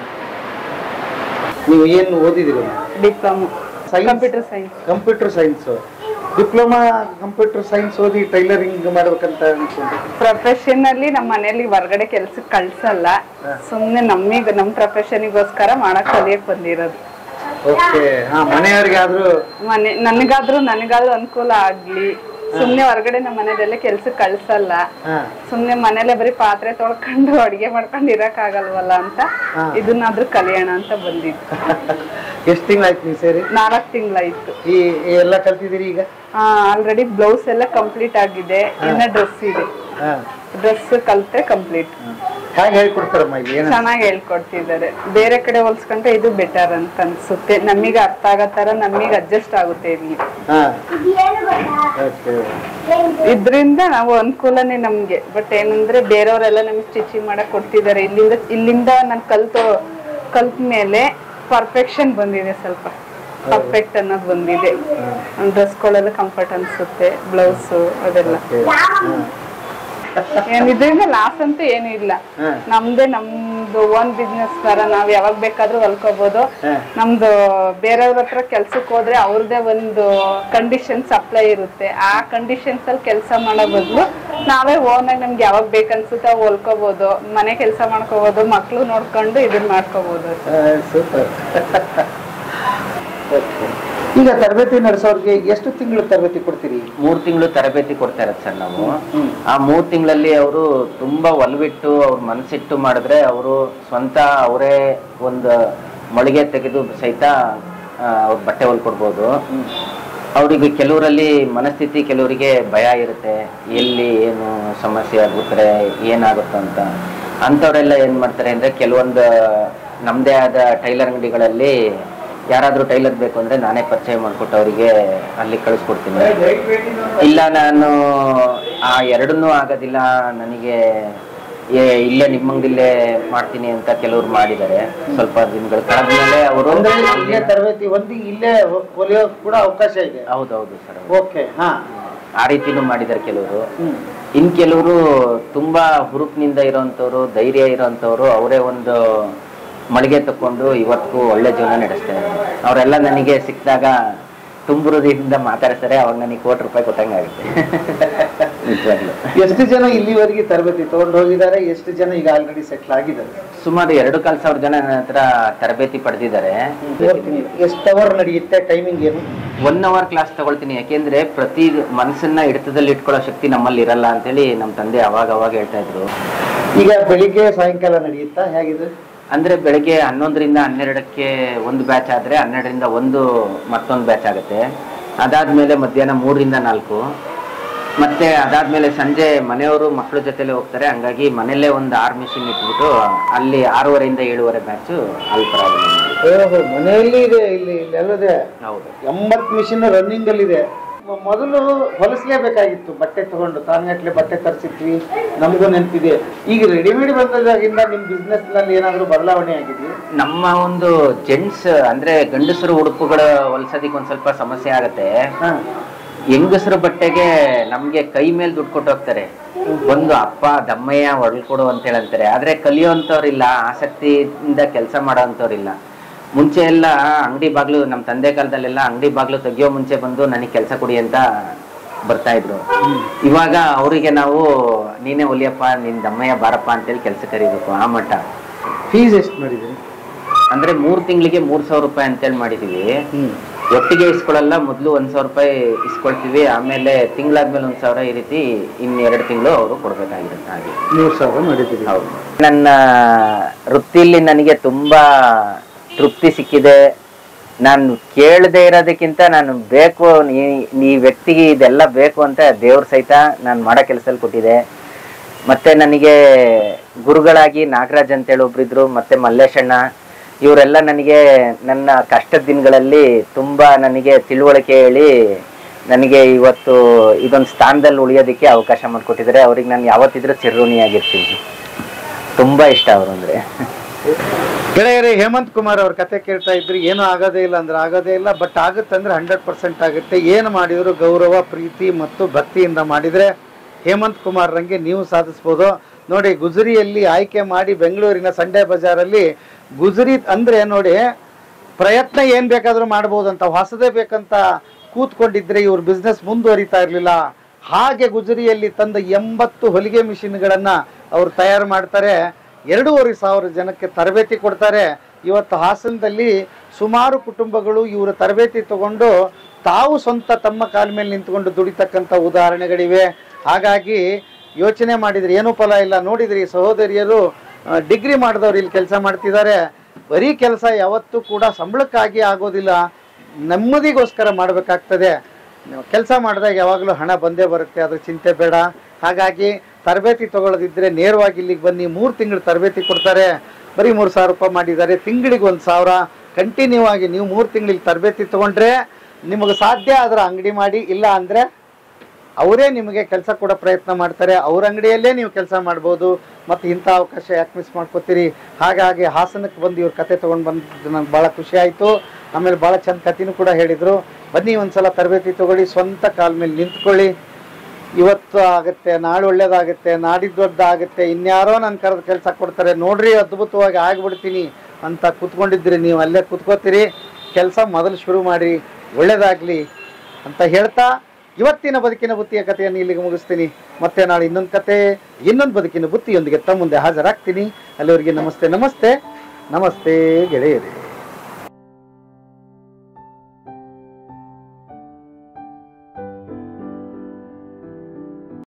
ನೀವು ಏನು ಓದಿದಿರಿ? Diploma computer science. Computer science diploma computer science ಓದಿ ಟೈಲರಿಂಗ್ ಮಾಡ್ಬೇಕಂತ ಅನ್ಕೊಂಡೆ. ಪ್ರೊಫೆಷನ್ ನಮ್ಮ ಮನೇಲಿ ಹೊರಗಡೆ ಕೆಲ್ಸಕ್ಕೆ ಕಳ್ಸಲ್ಲ, ಸುಮ್ನೆ ನಮಗ್ ನಮ್ ಪ್ರೊಫೆಷನ್ಗೋಸ್ಕರ ಮಾಡಕ್ ಕಲಿಯಕ್ ಬಂದಿರೋದು. ಓಕೆ. ಹಾ, ಮನೆಯವ್ರಿಗಾದ್ರೂ ಮನೆ ನನಗಾದ್ರೂ ನನಗಾದ್ರೂ ಅನುಕೂಲ ಆಗ್ಲಿ, ಸುಮ್ನೆ ಹೊರಗಡೆ ನಮ್ಮ ಮನೆಯಲ್ಲೇ ಕೆಲ್ಸಕ್ಕೆ ಕಳ್ಸಲ್ಲ, ಸುಮ್ನೆ ಮನೇಲೆ ಬರೀ ಪಾತ್ರೆ ತೊಳ್ಕೊಂಡು ಅಡಿಗೆ ಮಾಡ್ಕೊಂಡು ಇರಕ್ ಆಗಲ್ವಲ್ಲ ಅಂತ ಇದನ್ನಾದ್ರೂ ಕಲಿಯೋಣ ಅಂತ ಬಂದಿದ್ದು. ಎಷ್ಟ್ ತಿಂಗಳಾಯ್ತು ನೀವು ಸೇರಿ? ನಾಲ್ಕು ತಿಂಗಳಾಯ್ತು. ಈ ಎಲ್ಲ ಕಲ್ತಿದ್ದೀರಿ ಈಗ? ಹಾ, ಆಲ್ರೆಡಿ ಬ್ಲೌಸ್ ಎಲ್ಲ ಕಂಪ್ಲೀಟ್ ಆಗಿದೆ, ಇನ್ನ ಡ್ರೆಸ್ ಇದೆ. ಡ್ರೆಸ್ ಕಲ್ತೆ ಕಂಪ್ಲೀಟ್. ಹೇಗೆ ಹೇಳ್ಕೊಡ್ತಾರಮ್ಮ ಇಲ್ಲಿ? ಚೆನ್ನಾಗಿ ಹೇಳ್ಕೊಡ್ತಿದ್ದಾರೆ. ಬೇರೆ ಕಡೆ ಹೋಲ್ಸ್ಕೊಂಡ್ರೆ ಇದು ಬೆಟರ್ ಅಂತ ಅನ್ಸುತ್ತೆ, ನಮಗೆ ಅರ್ಥ ಆಗೋ ತರ ನಮಗೆ ಅಡ್ಜಸ್ಟ್ ಆಗುತ್ತೆ ಇಲ್ಲಿ. ಇದ್ರಿಂದ ನಾವು ಅನುಕೂಲನೇ ನಮ್ಗೆ. ಬಟ್ ಏನಂದ್ರೆ ಬೇರೆಯವರೆಲ್ಲ ನಮ್ಗೆ ಸ್ಟಿಚಿಂಗ್ ಮಾಡಕ್ ಕೊಡ್ತಿದ್ದಾರೆ. ಇಲ್ಲಿಂದ ಇಲ್ಲಿಂದ ನಾನು ಕಲ್ತು ಕಲ್ತ ಮೇಲೆ ಪರ್ಫೆಕ್ಷನ್ ಬಂದಿದೆ, ಸ್ವಲ್ಪ ಪರ್ಫೆಕ್ಟ್ ಅನ್ನೋದು ಬಂದಿದೆ. ಡ್ರೆಸ್ಗಳೆಲ್ಲ ಕಂಫರ್ಟ್ ಅನ್ಸುತ್ತೆ, ಬ್ಲೌಸ್ ಅದೆಲ್ಲ. ಇದರಿಂದ ಲಾಸ್ ಅಂತೂ ಏನು ಇಲ್ಲ, ನಮ್ದೇ ನಮ್ದು ಓನ್ ಬಿಸ್ನೆಸ್ ತರ ನಾವ್ ಯಾವಾಗ ಬೇಕಾದ್ರೂ ಹೊಲ್ಕೋಬಹುದು. ನಮ್ದು ಬೇರೆಯವ್ರ ಹತ್ರ ಕೆಲ್ಸಕ್ಕೆ ಹೋದ್ರೆ ಅವ್ರದೇ ಒಂದು ಕಂಡೀಷನ್ಸ್ ಅಪ್ಲೈ ಇರುತ್ತೆ, ಆ ಕಂಡೀಷನ್ಸ್ ಅಲ್ಲಿ ಕೆಲಸ ಮಾಡೋ ಬದಲು ನಾವೇ ಓನ್ ಆಗಿ ನಮ್ಗೆ ಯಾವಾಗ ಬೇಕನ್ಸುತ್ತೆ ಅವ್ ಹೊಲ್ಕೋಬಹುದು, ಮನೆ ಕೆಲಸ ಮಾಡ್ಕೋಬಹುದು, ಮಕ್ಳು ನೋಡ್ಕೊಂಡು ಇದನ್ನ ಮಾಡ್ಕೋಬಹುದು. ಈಗ ತರಬೇತಿ ನಡೆಸೋರ್ಗೆ ಎಷ್ಟು ತಿಂಗಳು ತರಬೇತಿ ಕೊಡ್ತೀರಿ? ಮೂರ್ ತಿಂಗಳು ತರಬೇತಿ ಕೊಡ್ತಾ ಇರತ್ತೆ ಸರ್ ನಾವು. ಆ ಮೂರ್ ತಿಂಗಳಲ್ಲಿ ಅವರು ತುಂಬಾ ಒಲ್ಬಿಟ್ಟು ಅವ್ರ ಮನಸ್ಸಿಟ್ಟು ಮಾಡಿದ್ರೆ ಅವರು ಸ್ವಂತ ಅವರೇ ಒಂದು ಮೊಳಿಗೆ ತೆಗೆದು ಸಹಿತ ಅವ್ರ ಬಟ್ಟೆ ಹೊಲ್ಕೊಡ್ಬೋದು. ಅವ್ರಿಗೆ ಕೆಲವರಲ್ಲಿ ಮನಸ್ಥಿತಿ, ಕೆಲವರಿಗೆ ಭಯ ಇರುತ್ತೆ, ಎಲ್ಲಿ ಏನು ಸಮಸ್ಯೆ ಆಗುತ್ತೆ ಏನಾಗುತ್ತೆ ಅಂತ. ಅಂಥವರೆಲ್ಲ ಏನ್ ಮಾಡ್ತಾರೆ ಅಂದ್ರೆ, ಕೆಲವೊಂದು ನಮ್ದೇ ಆದ ಟೈಲರ್ ಅಂಗಡಿಗಳಲ್ಲಿ ಯಾರಾದ್ರೂ ಟೈಲರ್ ಬೇಕು ಅಂದ್ರೆ ನಾನೇ ಪರಿಚಯ ಮಾಡ್ಕೊಟ್ಟು ಅವರಿಗೆ ಅಲ್ಲಿ ಕಳಿಸ್ಕೊಡ್ತೀನಿ. ಇಲ್ಲ ನಾನು ಆ ಎರಡನ್ನೂ ಆಗೋದಿಲ್ಲ ನನಗೆ ಇಲ್ಲೇ ನಿಮ್ಮಂಗಿಲ್ಲೇ ಮಾಡ್ತೀನಿ ಅಂತ ಕೆಲವ್ರು ಮಾಡಿದ್ದಾರೆ. ಸ್ವಲ್ಪ ದಿನಗಳು ಕಳೆದ್ಮೇಲೆ ಅವರು ತರಬೇತಿ ಒಂದು ಇಲ್ಲೇ ಹೊಲಿಯೋ ಕೂಡ ಅವಕಾಶ ಇದೆ. ಹೌದೌದು ಸರ್. ಓಕೆ, ಹಾ, ಆ ರೀತಿನೂ ಮಾಡಿದ್ದಾರೆ ಕೆಲವರು. ಇನ್ ಕೆಲವರು ತುಂಬಾ ಹುರುಪಿನಿಂದ ಇರೋಂಥವ್ರು, ಧೈರ್ಯ ಇರೋಂಥವ್ರು, ಅವರೇ ಒಂದು ಮಳಿಗೆ ತಕೊಂಡು ಇವತ್ತಿಗೂ ಒಳ್ಳೆ ಜೀವನ ನಡೆಸ್ತಾರೆ. ಅವರೆಲ್ಲ ನನಗೆ ಸಿಕ್ಕಿದಾಗ ತುಂಬುರದಿಂದ ಮಾತಾಡ್ತಾರೆ. ಅವಾಗ ನನಗೆ ಕೋಟಿ ರೂಪಾಯಿ ಕೊಟ್ಟಂಗಾಗುತ್ತೆ. ನಿಜವಾಗ್ಲು. ಎಷ್ಟು ಜನ ಇಲ್ಲಿವರೆಗೆ ತರಬೇತಿ ತಗೊಂಡು ಹೋಗಿದ್ದಾರೆ? ಎಷ್ಟು ಜನ ಈಗ ಆಲ್ರೆಡಿ ಸೆಟ್ಲ್ ಆಗಿದ್ದಾರೆ? ಸುಮಾರು ಎರಡು ಕಾಲ್ ಸಾವಿರ ಜನ ನನ್ನ ಹತ್ರ ತರಬೇತಿ ಪಡೆದಿದ್ದಾರೆ. ಎಷ್ಟು ಅವರ್ ನಡೆಯುತ್ತೆ? ಟೈಮಿಂಗ್ ಏನು? ಒನ್ ಅವರ್ ಕ್ಲಾಸ್ ತಗೊಳ್ತೀನಿ. ಯಾಕೆಂದ್ರೆ ಪ್ರತಿ ಮನಸ್ಸನ್ನ ಹಿಡಿತದಲ್ಲಿ ಇಟ್ಕೊಳ್ಳೋ ಶಕ್ತಿ ನಮ್ಮಲ್ಲಿ ಇರಲ್ಲ ಅಂತೇಳಿ ನಮ್ಮ ತಂದೆ ಅವಾಗ ಅವಾಗ ಹೇಳ್ತಾ ಇದ್ರು. ಈಗ ಬೆಳಿಗ್ಗೆ ಸಾಯಂಕಾಲ ನಡೆಯುತ್ತಾ ಹೇಗಿದೆ? ಅಂದ್ರೆ ಬೆಳಗ್ಗೆ ಹನ್ನೊಂದರಿಂದ ಹನ್ನೆರಡಕ್ಕೆ ಒಂದು ಬ್ಯಾಚ್ ಆದ್ರೆ ಹನ್ನೆರಡರಿಂದ ಒಂದು ಮತ್ತೊಂದು ಬ್ಯಾಚ್ ಆಗುತ್ತೆ. ಅದಾದ್ಮೇಲೆ ಮಧ್ಯಾಹ್ನ ಮೂರರಿಂದ ನಾಲ್ಕು, ಮತ್ತೆ ಅದಾದ್ಮೇಲೆ ಸಂಜೆ ಮನೆಯವರು ಮಕ್ಕಳ ಜೊತೆಲೆ ಹೋಗ್ತಾರೆ. ಹಂಗಾಗಿ ಮನೆಯಲ್ಲೇ ಒಂದು ಆರು ಮಿಷಿನ್ ಇಟ್ಬಿಟ್ಟು ಅಲ್ಲಿ ಆರೂವರೆಯಿಂದ ಏಳುವರೆ ಬ್ಯಾಚು ಅಲ್ಲಿ ಪ್ರಾರಂಭ. ಮನೆಯಲ್ಲಿ ಇದೆ, ಇಲ್ಲಿ ಎಲ್ಲದೆ. ಹೌದು, ಎಂಬತ್ತು ಮಿಷಿನ್ ರನ್ನಿಂಗ್ ಅಲ್ಲಿ ಇದೆ. ಮೊದಲು ಹೊಲಿಸ್ಲೇಬೇಕಾಗಿತ್ತು, ಬಟ್ಟೆ ತಗೊಂಡು ತಾನ್ಗಟ್ಲೆ ಬಟ್ಟೆ ತರಿಸಿದ್ವಿ, ನಮಗೂ ನೆನಪಿದೆ. ಈಗ ರೆಡಿಮೇಡ್ ಬಂದಾಗಿಂದ ನಿಮ್ ಬಿಸ್ನೆಸ್ ನಲ್ಲಿ ಏನಾದ್ರು ಬದಲಾವಣೆ ಆಗಿದೆಯಾ? ನಮ್ಮ ಒಂದು ಜೆಂಟ್ಸ್ ಅಂದ್ರೆ ಗಂಡಸರು ಉಡುಪುಗಳ ಹೊಲ್ಸೋದಿಕ್ ಒಂದ್ ಸ್ವಲ್ಪ ಸಮಸ್ಯೆ ಆಗತ್ತೆ. ಹೆಂಗಸರು ಬಟ್ಟೆಗೆ ನಮ್ಗೆ ಕೈ ಮೇಲೆ ದುಡ್ಡು ಕೊಟ್ಟು ಹೋಗ್ತಾರೆ. ಒಂದು ಅಪ್ಪ ದಮ್ಮಯ್ಯ ಹೊಳ್ಕೊಡು ಅಂತ ಹೇಳಂತಾರೆ. ಆದ್ರೆ ಕಲಿಯೋಂಥವ್ರಿಲ್ಲ, ಆಸಕ್ತಿಯಿಂದ ಕೆಲಸ ಮಾಡೋಂಥವ್ರಿಲ್ಲ. ಮುಂಚೆ ಎಲ್ಲ ಅಂಗಡಿ ಬಾಗ್ಲು, ನಮ್ಮ ತಂದೆ ಕಾಲದಲ್ಲೆಲ್ಲ ಅಂಗಡಿ ಬಾಗ್ಲು ತೆಗಿಯೋ ಮುಂಚೆ ಬಂದು ನನಗೆ ಕೆಲಸ ಕೊಡಿ ಅಂತ ಬರ್ತಾ ಇದ್ರು. ಇವಾಗ ಅವರಿಗೆ ನಾವು ನೀನೇ ಒಲಿಯಪ್ಪ, ನಿನ್ ದಮ್ಮಯ್ಯ ಬಾರಪ್ಪ ಅಂತೇಳಿ ಕೆಲಸ ಕರಿಬೇಕು. ಆ ಮಟ್ಟ. ಫೀಸ್ ಎಷ್ಟು ಮಾಡಿದ್ರಿ? ಅಂದ್ರೆ ಮೂರ್ ತಿಂಗಳಿಗೆ ಮೂರ್ ಸಾವಿರ ರೂಪಾಯಿ ಅಂತೇಳಿ ಮಾಡಿದೀವಿ. ಒಟ್ಟಿಗೆ ಇಸ್ಕೊಳ್ಳಲ್ಲ, ಮೊದ್ಲು ಒಂದ್ ಸಾವಿರ ರೂಪಾಯಿ ಇಸ್ಕೊಳ್ತೀವಿ, ಆಮೇಲೆ ತಿಂಗಳಾದ್ಮೇಲೆ ಒಂದ್ ಸಾವಿರ, ಈ ರೀತಿ ಇನ್ ಎರಡು ತಿಂಗಳು ಅವರು ಕೊಡ್ಬೇಕಾಗಿರುತ್ತೆ. ಹಾಗೆ ಮೂರ್ ಸಾವಿರ ಮಾಡಿದ್ದೀವಿ. ಹೌದು. ನನ್ನ ವೃತ್ತಿಯಲ್ಲಿ ನನಗೆ ತುಂಬಾ ತೃಪ್ತಿ ಸಿಕ್ಕಿದೆ. ನಾನು ಕೇಳದೆ ಇರೋದಕ್ಕಿಂತ ನಾನು ಬೇಕು, ಈ ವ್ಯಕ್ತಿಗೆ ಇದೆಲ್ಲ ಬೇಕು ಅಂತ ದೇವ್ರ ಸಹಿತ ನಾನು ಮಾಡೋ ಕೆಲಸದಲ್ಲಿ ಕೊಟ್ಟಿದೆ. ಮತ್ತೆ ನನಗೆ ಗುರುಗಳಾಗಿ ನಾಗರಾಜ್ ಅಂತೇಳಿ ಒಬ್ರಿದ್ರು, ಮತ್ತೆ ಮಲ್ಲೇಶಣ್ಣ, ಇವರೆಲ್ಲ ನನಗೆ ನನ್ನ ಕಷ್ಟದ ದಿನಗಳಲ್ಲಿ ತುಂಬಾ ನನಗೆ ತಿಳುವಳಿಕೆ ಹೇಳಿ ನನಗೆ ಇವತ್ತು ಇದೊಂದು ಸ್ಥಾನದಲ್ಲಿ ಉಳಿಯೋದಕ್ಕೆ ಅವಕಾಶ ಮಾಡಿಕೊಟ್ಟಿದ್ದಾರೆ. ಅವ್ರಿಗೆ ನಾನು ಯಾವತ್ತಿದ್ರೂ ಚಿರಋಣಿಯಾಗಿರ್ತೀನಿ. ತುಂಬಾ ಇಷ್ಟ ಅವರು ಅಂದ್ರೆ. ಗೆಳೆಯರೇ, ಹೇಮಂತ್ ಕುಮಾರ್ ಅವ್ರ ಕತೆ ಕೇಳ್ತಾ ಇದ್ರಿ. ಏನು ಆಗೋದೇ ಇಲ್ಲ ಅಂದ್ರೆ ಆಗೋದೇ ಇಲ್ಲ, ಬಟ್ ಆಗುತ್ತೆ ಅಂದ್ರೆ ಹಂಡ್ರೆಡ್ ಪರ್ಸೆಂಟ್ ಆಗುತ್ತೆ. ಏನು ಮಾಡಿದ್ರು ಗೌರವ, ಪ್ರೀತಿ ಮತ್ತು ಭಕ್ತಿಯಿಂದ ಮಾಡಿದ್ರೆ ಹೇಮಂತ್ ಕುಮಾರ್ ರಂಗೆ ನೀವು ಸಾಧಿಸ್ಬೋದು. ನೋಡಿ, ಗುಜರಿಯಲ್ಲಿ ಆಯ್ಕೆ ಮಾಡಿ ಬೆಂಗಳೂರಿನ ಸಂಡೇ ಬಜಾರಲ್ಲಿ ಗುಜರಿ ಅಂದ್ರೆ ನೋಡಿ, ಪ್ರಯತ್ನ ಏನ್ ಬೇಕಾದ್ರೂ ಮಾಡ್ಬೋದಂತ, ಹೊಸದೇ ಬೇಕಂತ ಕೂತ್ಕೊಂಡಿದ್ರೆ ಇವ್ರ ಬಿಸ್ನೆಸ್ ಮುಂದುವರಿತಾ ಇರ್ಲಿಲ್ಲ. ಹಾಗೆ ಗುಜರಿಯಲ್ಲಿ ತಂದ ಎಂಬತ್ತು ಹೊಲಿಗೆ ಮಿಷಿನ್ಗಳನ್ನ ಅವ್ರು ತಯಾರು ಮಾಡ್ತಾರೆ. ಎರಡೂವರೆ ಸಾವಿರ ಜನಕ್ಕೆ ತರಬೇತಿ ಕೊಡ್ತಾರೆ. ಇವತ್ತು ಹಾಸನದಲ್ಲಿ ಸುಮಾರು ಕುಟುಂಬಗಳು ಇವರ ತರಬೇತಿ ತಗೊಂಡು ತಾವು ಸ್ವಂತ ತಮ್ಮ ಕಾಲ ಮೇಲೆ ನಿಂತ್ಕೊಂಡು ದುಡಿತಕ್ಕಂಥ ಉದಾಹರಣೆಗಳಿವೆ. ಹಾಗಾಗಿ ಯೋಚನೆ ಮಾಡಿದ್ರೆ ಏನೂ ಫಲ ಇಲ್ಲ. ನೋಡಿದ್ರಿ ಸಹೋದರಿಯರು ಡಿಗ್ರಿ ಮಾಡಿದವ್ರು ಇಲ್ಲಿ ಕೆಲಸ ಮಾಡ್ತಿದ್ದಾರೆ. ಬರೀ ಕೆಲಸ ಯಾವತ್ತೂ ಕೂಡ ಸಂಬಳಕ್ಕಾಗಿ ಆಗೋದಿಲ್ಲ, ನೆಮ್ಮದಿಗೋಸ್ಕರ ಮಾಡಬೇಕಾಗ್ತದೆ. ಕೆಲಸ ಮಾಡಿದಾಗ ಯಾವಾಗಲೂ ಹಣ ಬಂದೇ ಬರುತ್ತೆ, ಅದ್ರ ಚಿಂತೆ ಬೇಡ. ಹಾಗಾಗಿ ತರಬೇತಿ ತಗೊಳ್ಳೋದಿದ್ರೆ ನೇರವಾಗಿ ಇಲ್ಲಿಗೆ ಬನ್ನಿ. ಮೂರು ತಿಂಗಳು ತರಬೇತಿ ಕೊಡ್ತಾರೆ. ಬರೀ ಮೂರು ಸಾವಿರ ರೂಪಾಯಿ ಮಾಡಿದ್ದಾರೆ. ತಿಂಗಳಿಗೆ ಒಂದು ಸಾವಿರ. ಕಂಟಿನ್ಯೂ ಆಗಿ ನೀವು ಮೂರು ತಿಂಗಳಿಗೆ ತರಬೇತಿ ತಗೊಂಡ್ರೆ ನಿಮಗೆ ಸಾಧ್ಯ ಆದ್ರೆ ಅಂಗಡಿ ಮಾಡಿ, ಇಲ್ಲ ಅಂದರೆ ಅವರೇ ನಿಮಗೆ ಕೆಲಸ ಕೊಡೋ ಪ್ರಯತ್ನ ಮಾಡ್ತಾರೆ. ಅವ್ರ ಅಂಗಡಿಯಲ್ಲೇ ನೀವು ಕೆಲಸ ಮಾಡ್ಬೋದು. ಮತ್ತು ಇಂಥ ಅವಕಾಶ ಯಾಕೆ ಮಿಸ್ ಮಾಡ್ಕೋತೀರಿ? ಹಾಗಾಗಿ ಹಾಸನಕ್ಕೆ ಬಂದು ಇವ್ರ ಕತೆ ತೊಗೊಂಡು ಬಂದು ನನಗೆ ಭಾಳ ಖುಷಿ ಆಯಿತು. ಆಮೇಲೆ ಭಾಳ ಚಂದ ಕಥೆನೂ ಕೂಡ ಹೇಳಿದರು. ಬನ್ನಿ ಒಂದ್ಸಲ ತರಬೇತಿ ತೊಗೊಳ್ಳಿ, ಸ್ವಂತ ಕಾಲ ಮೇಲೆ ನಿಂತ್ಕೊಳ್ಳಿ. ಇವತ್ತು ಆಗುತ್ತೆ, ನಾಳೆ ಒಳ್ಳೇದಾಗುತ್ತೆ, ನಾಡಿದ್ದು ದೊಡ್ಡದಾಗುತ್ತೆ, ಇನ್ಯಾರೋ ನನ್ನ ಕರೆದು ಕೆಲಸ ಕೊಡ್ತಾರೆ, ನೋಡ್ರಿ ಅದ್ಭುತವಾಗಿ ಆಗಿಬಿಡ್ತೀನಿ ಅಂತ ಕೂತ್ಕೊಂಡಿದ್ರಿ. ನೀವು ಅಲ್ಲೇ ಕೂತ್ಕೋತೀರಿ. ಕೆಲಸ ಮೊದಲು ಶುರು ಮಾಡಿ, ಒಳ್ಳೇದಾಗಲಿ ಅಂತ ಹೇಳ್ತಾ ಇವತ್ತಿನ ಬದುಕಿನ ಬುತ್ತಿಯ ಕಥೆಯನ್ನು ಇಲ್ಲಿಗೆ ಮುಗಿಸ್ತೀನಿ. ಮತ್ತೆ ನಾಳೆ ಇನ್ನೊಂದು ಕತೆ, ಇನ್ನೊಂದು ಬದುಕಿನ ಬುತ್ತಿಯೊಂದಿಗೆ ತಮ್ಮ ಮುಂದೆ ಹಾಜರಾಗ್ತೀನಿ. ಅಲ್ಲಿವರೆಗೆ ನಮಸ್ತೆ ನಮಸ್ತೆ ನಮಸ್ತೆ ಗೆಳೆಯರೇ.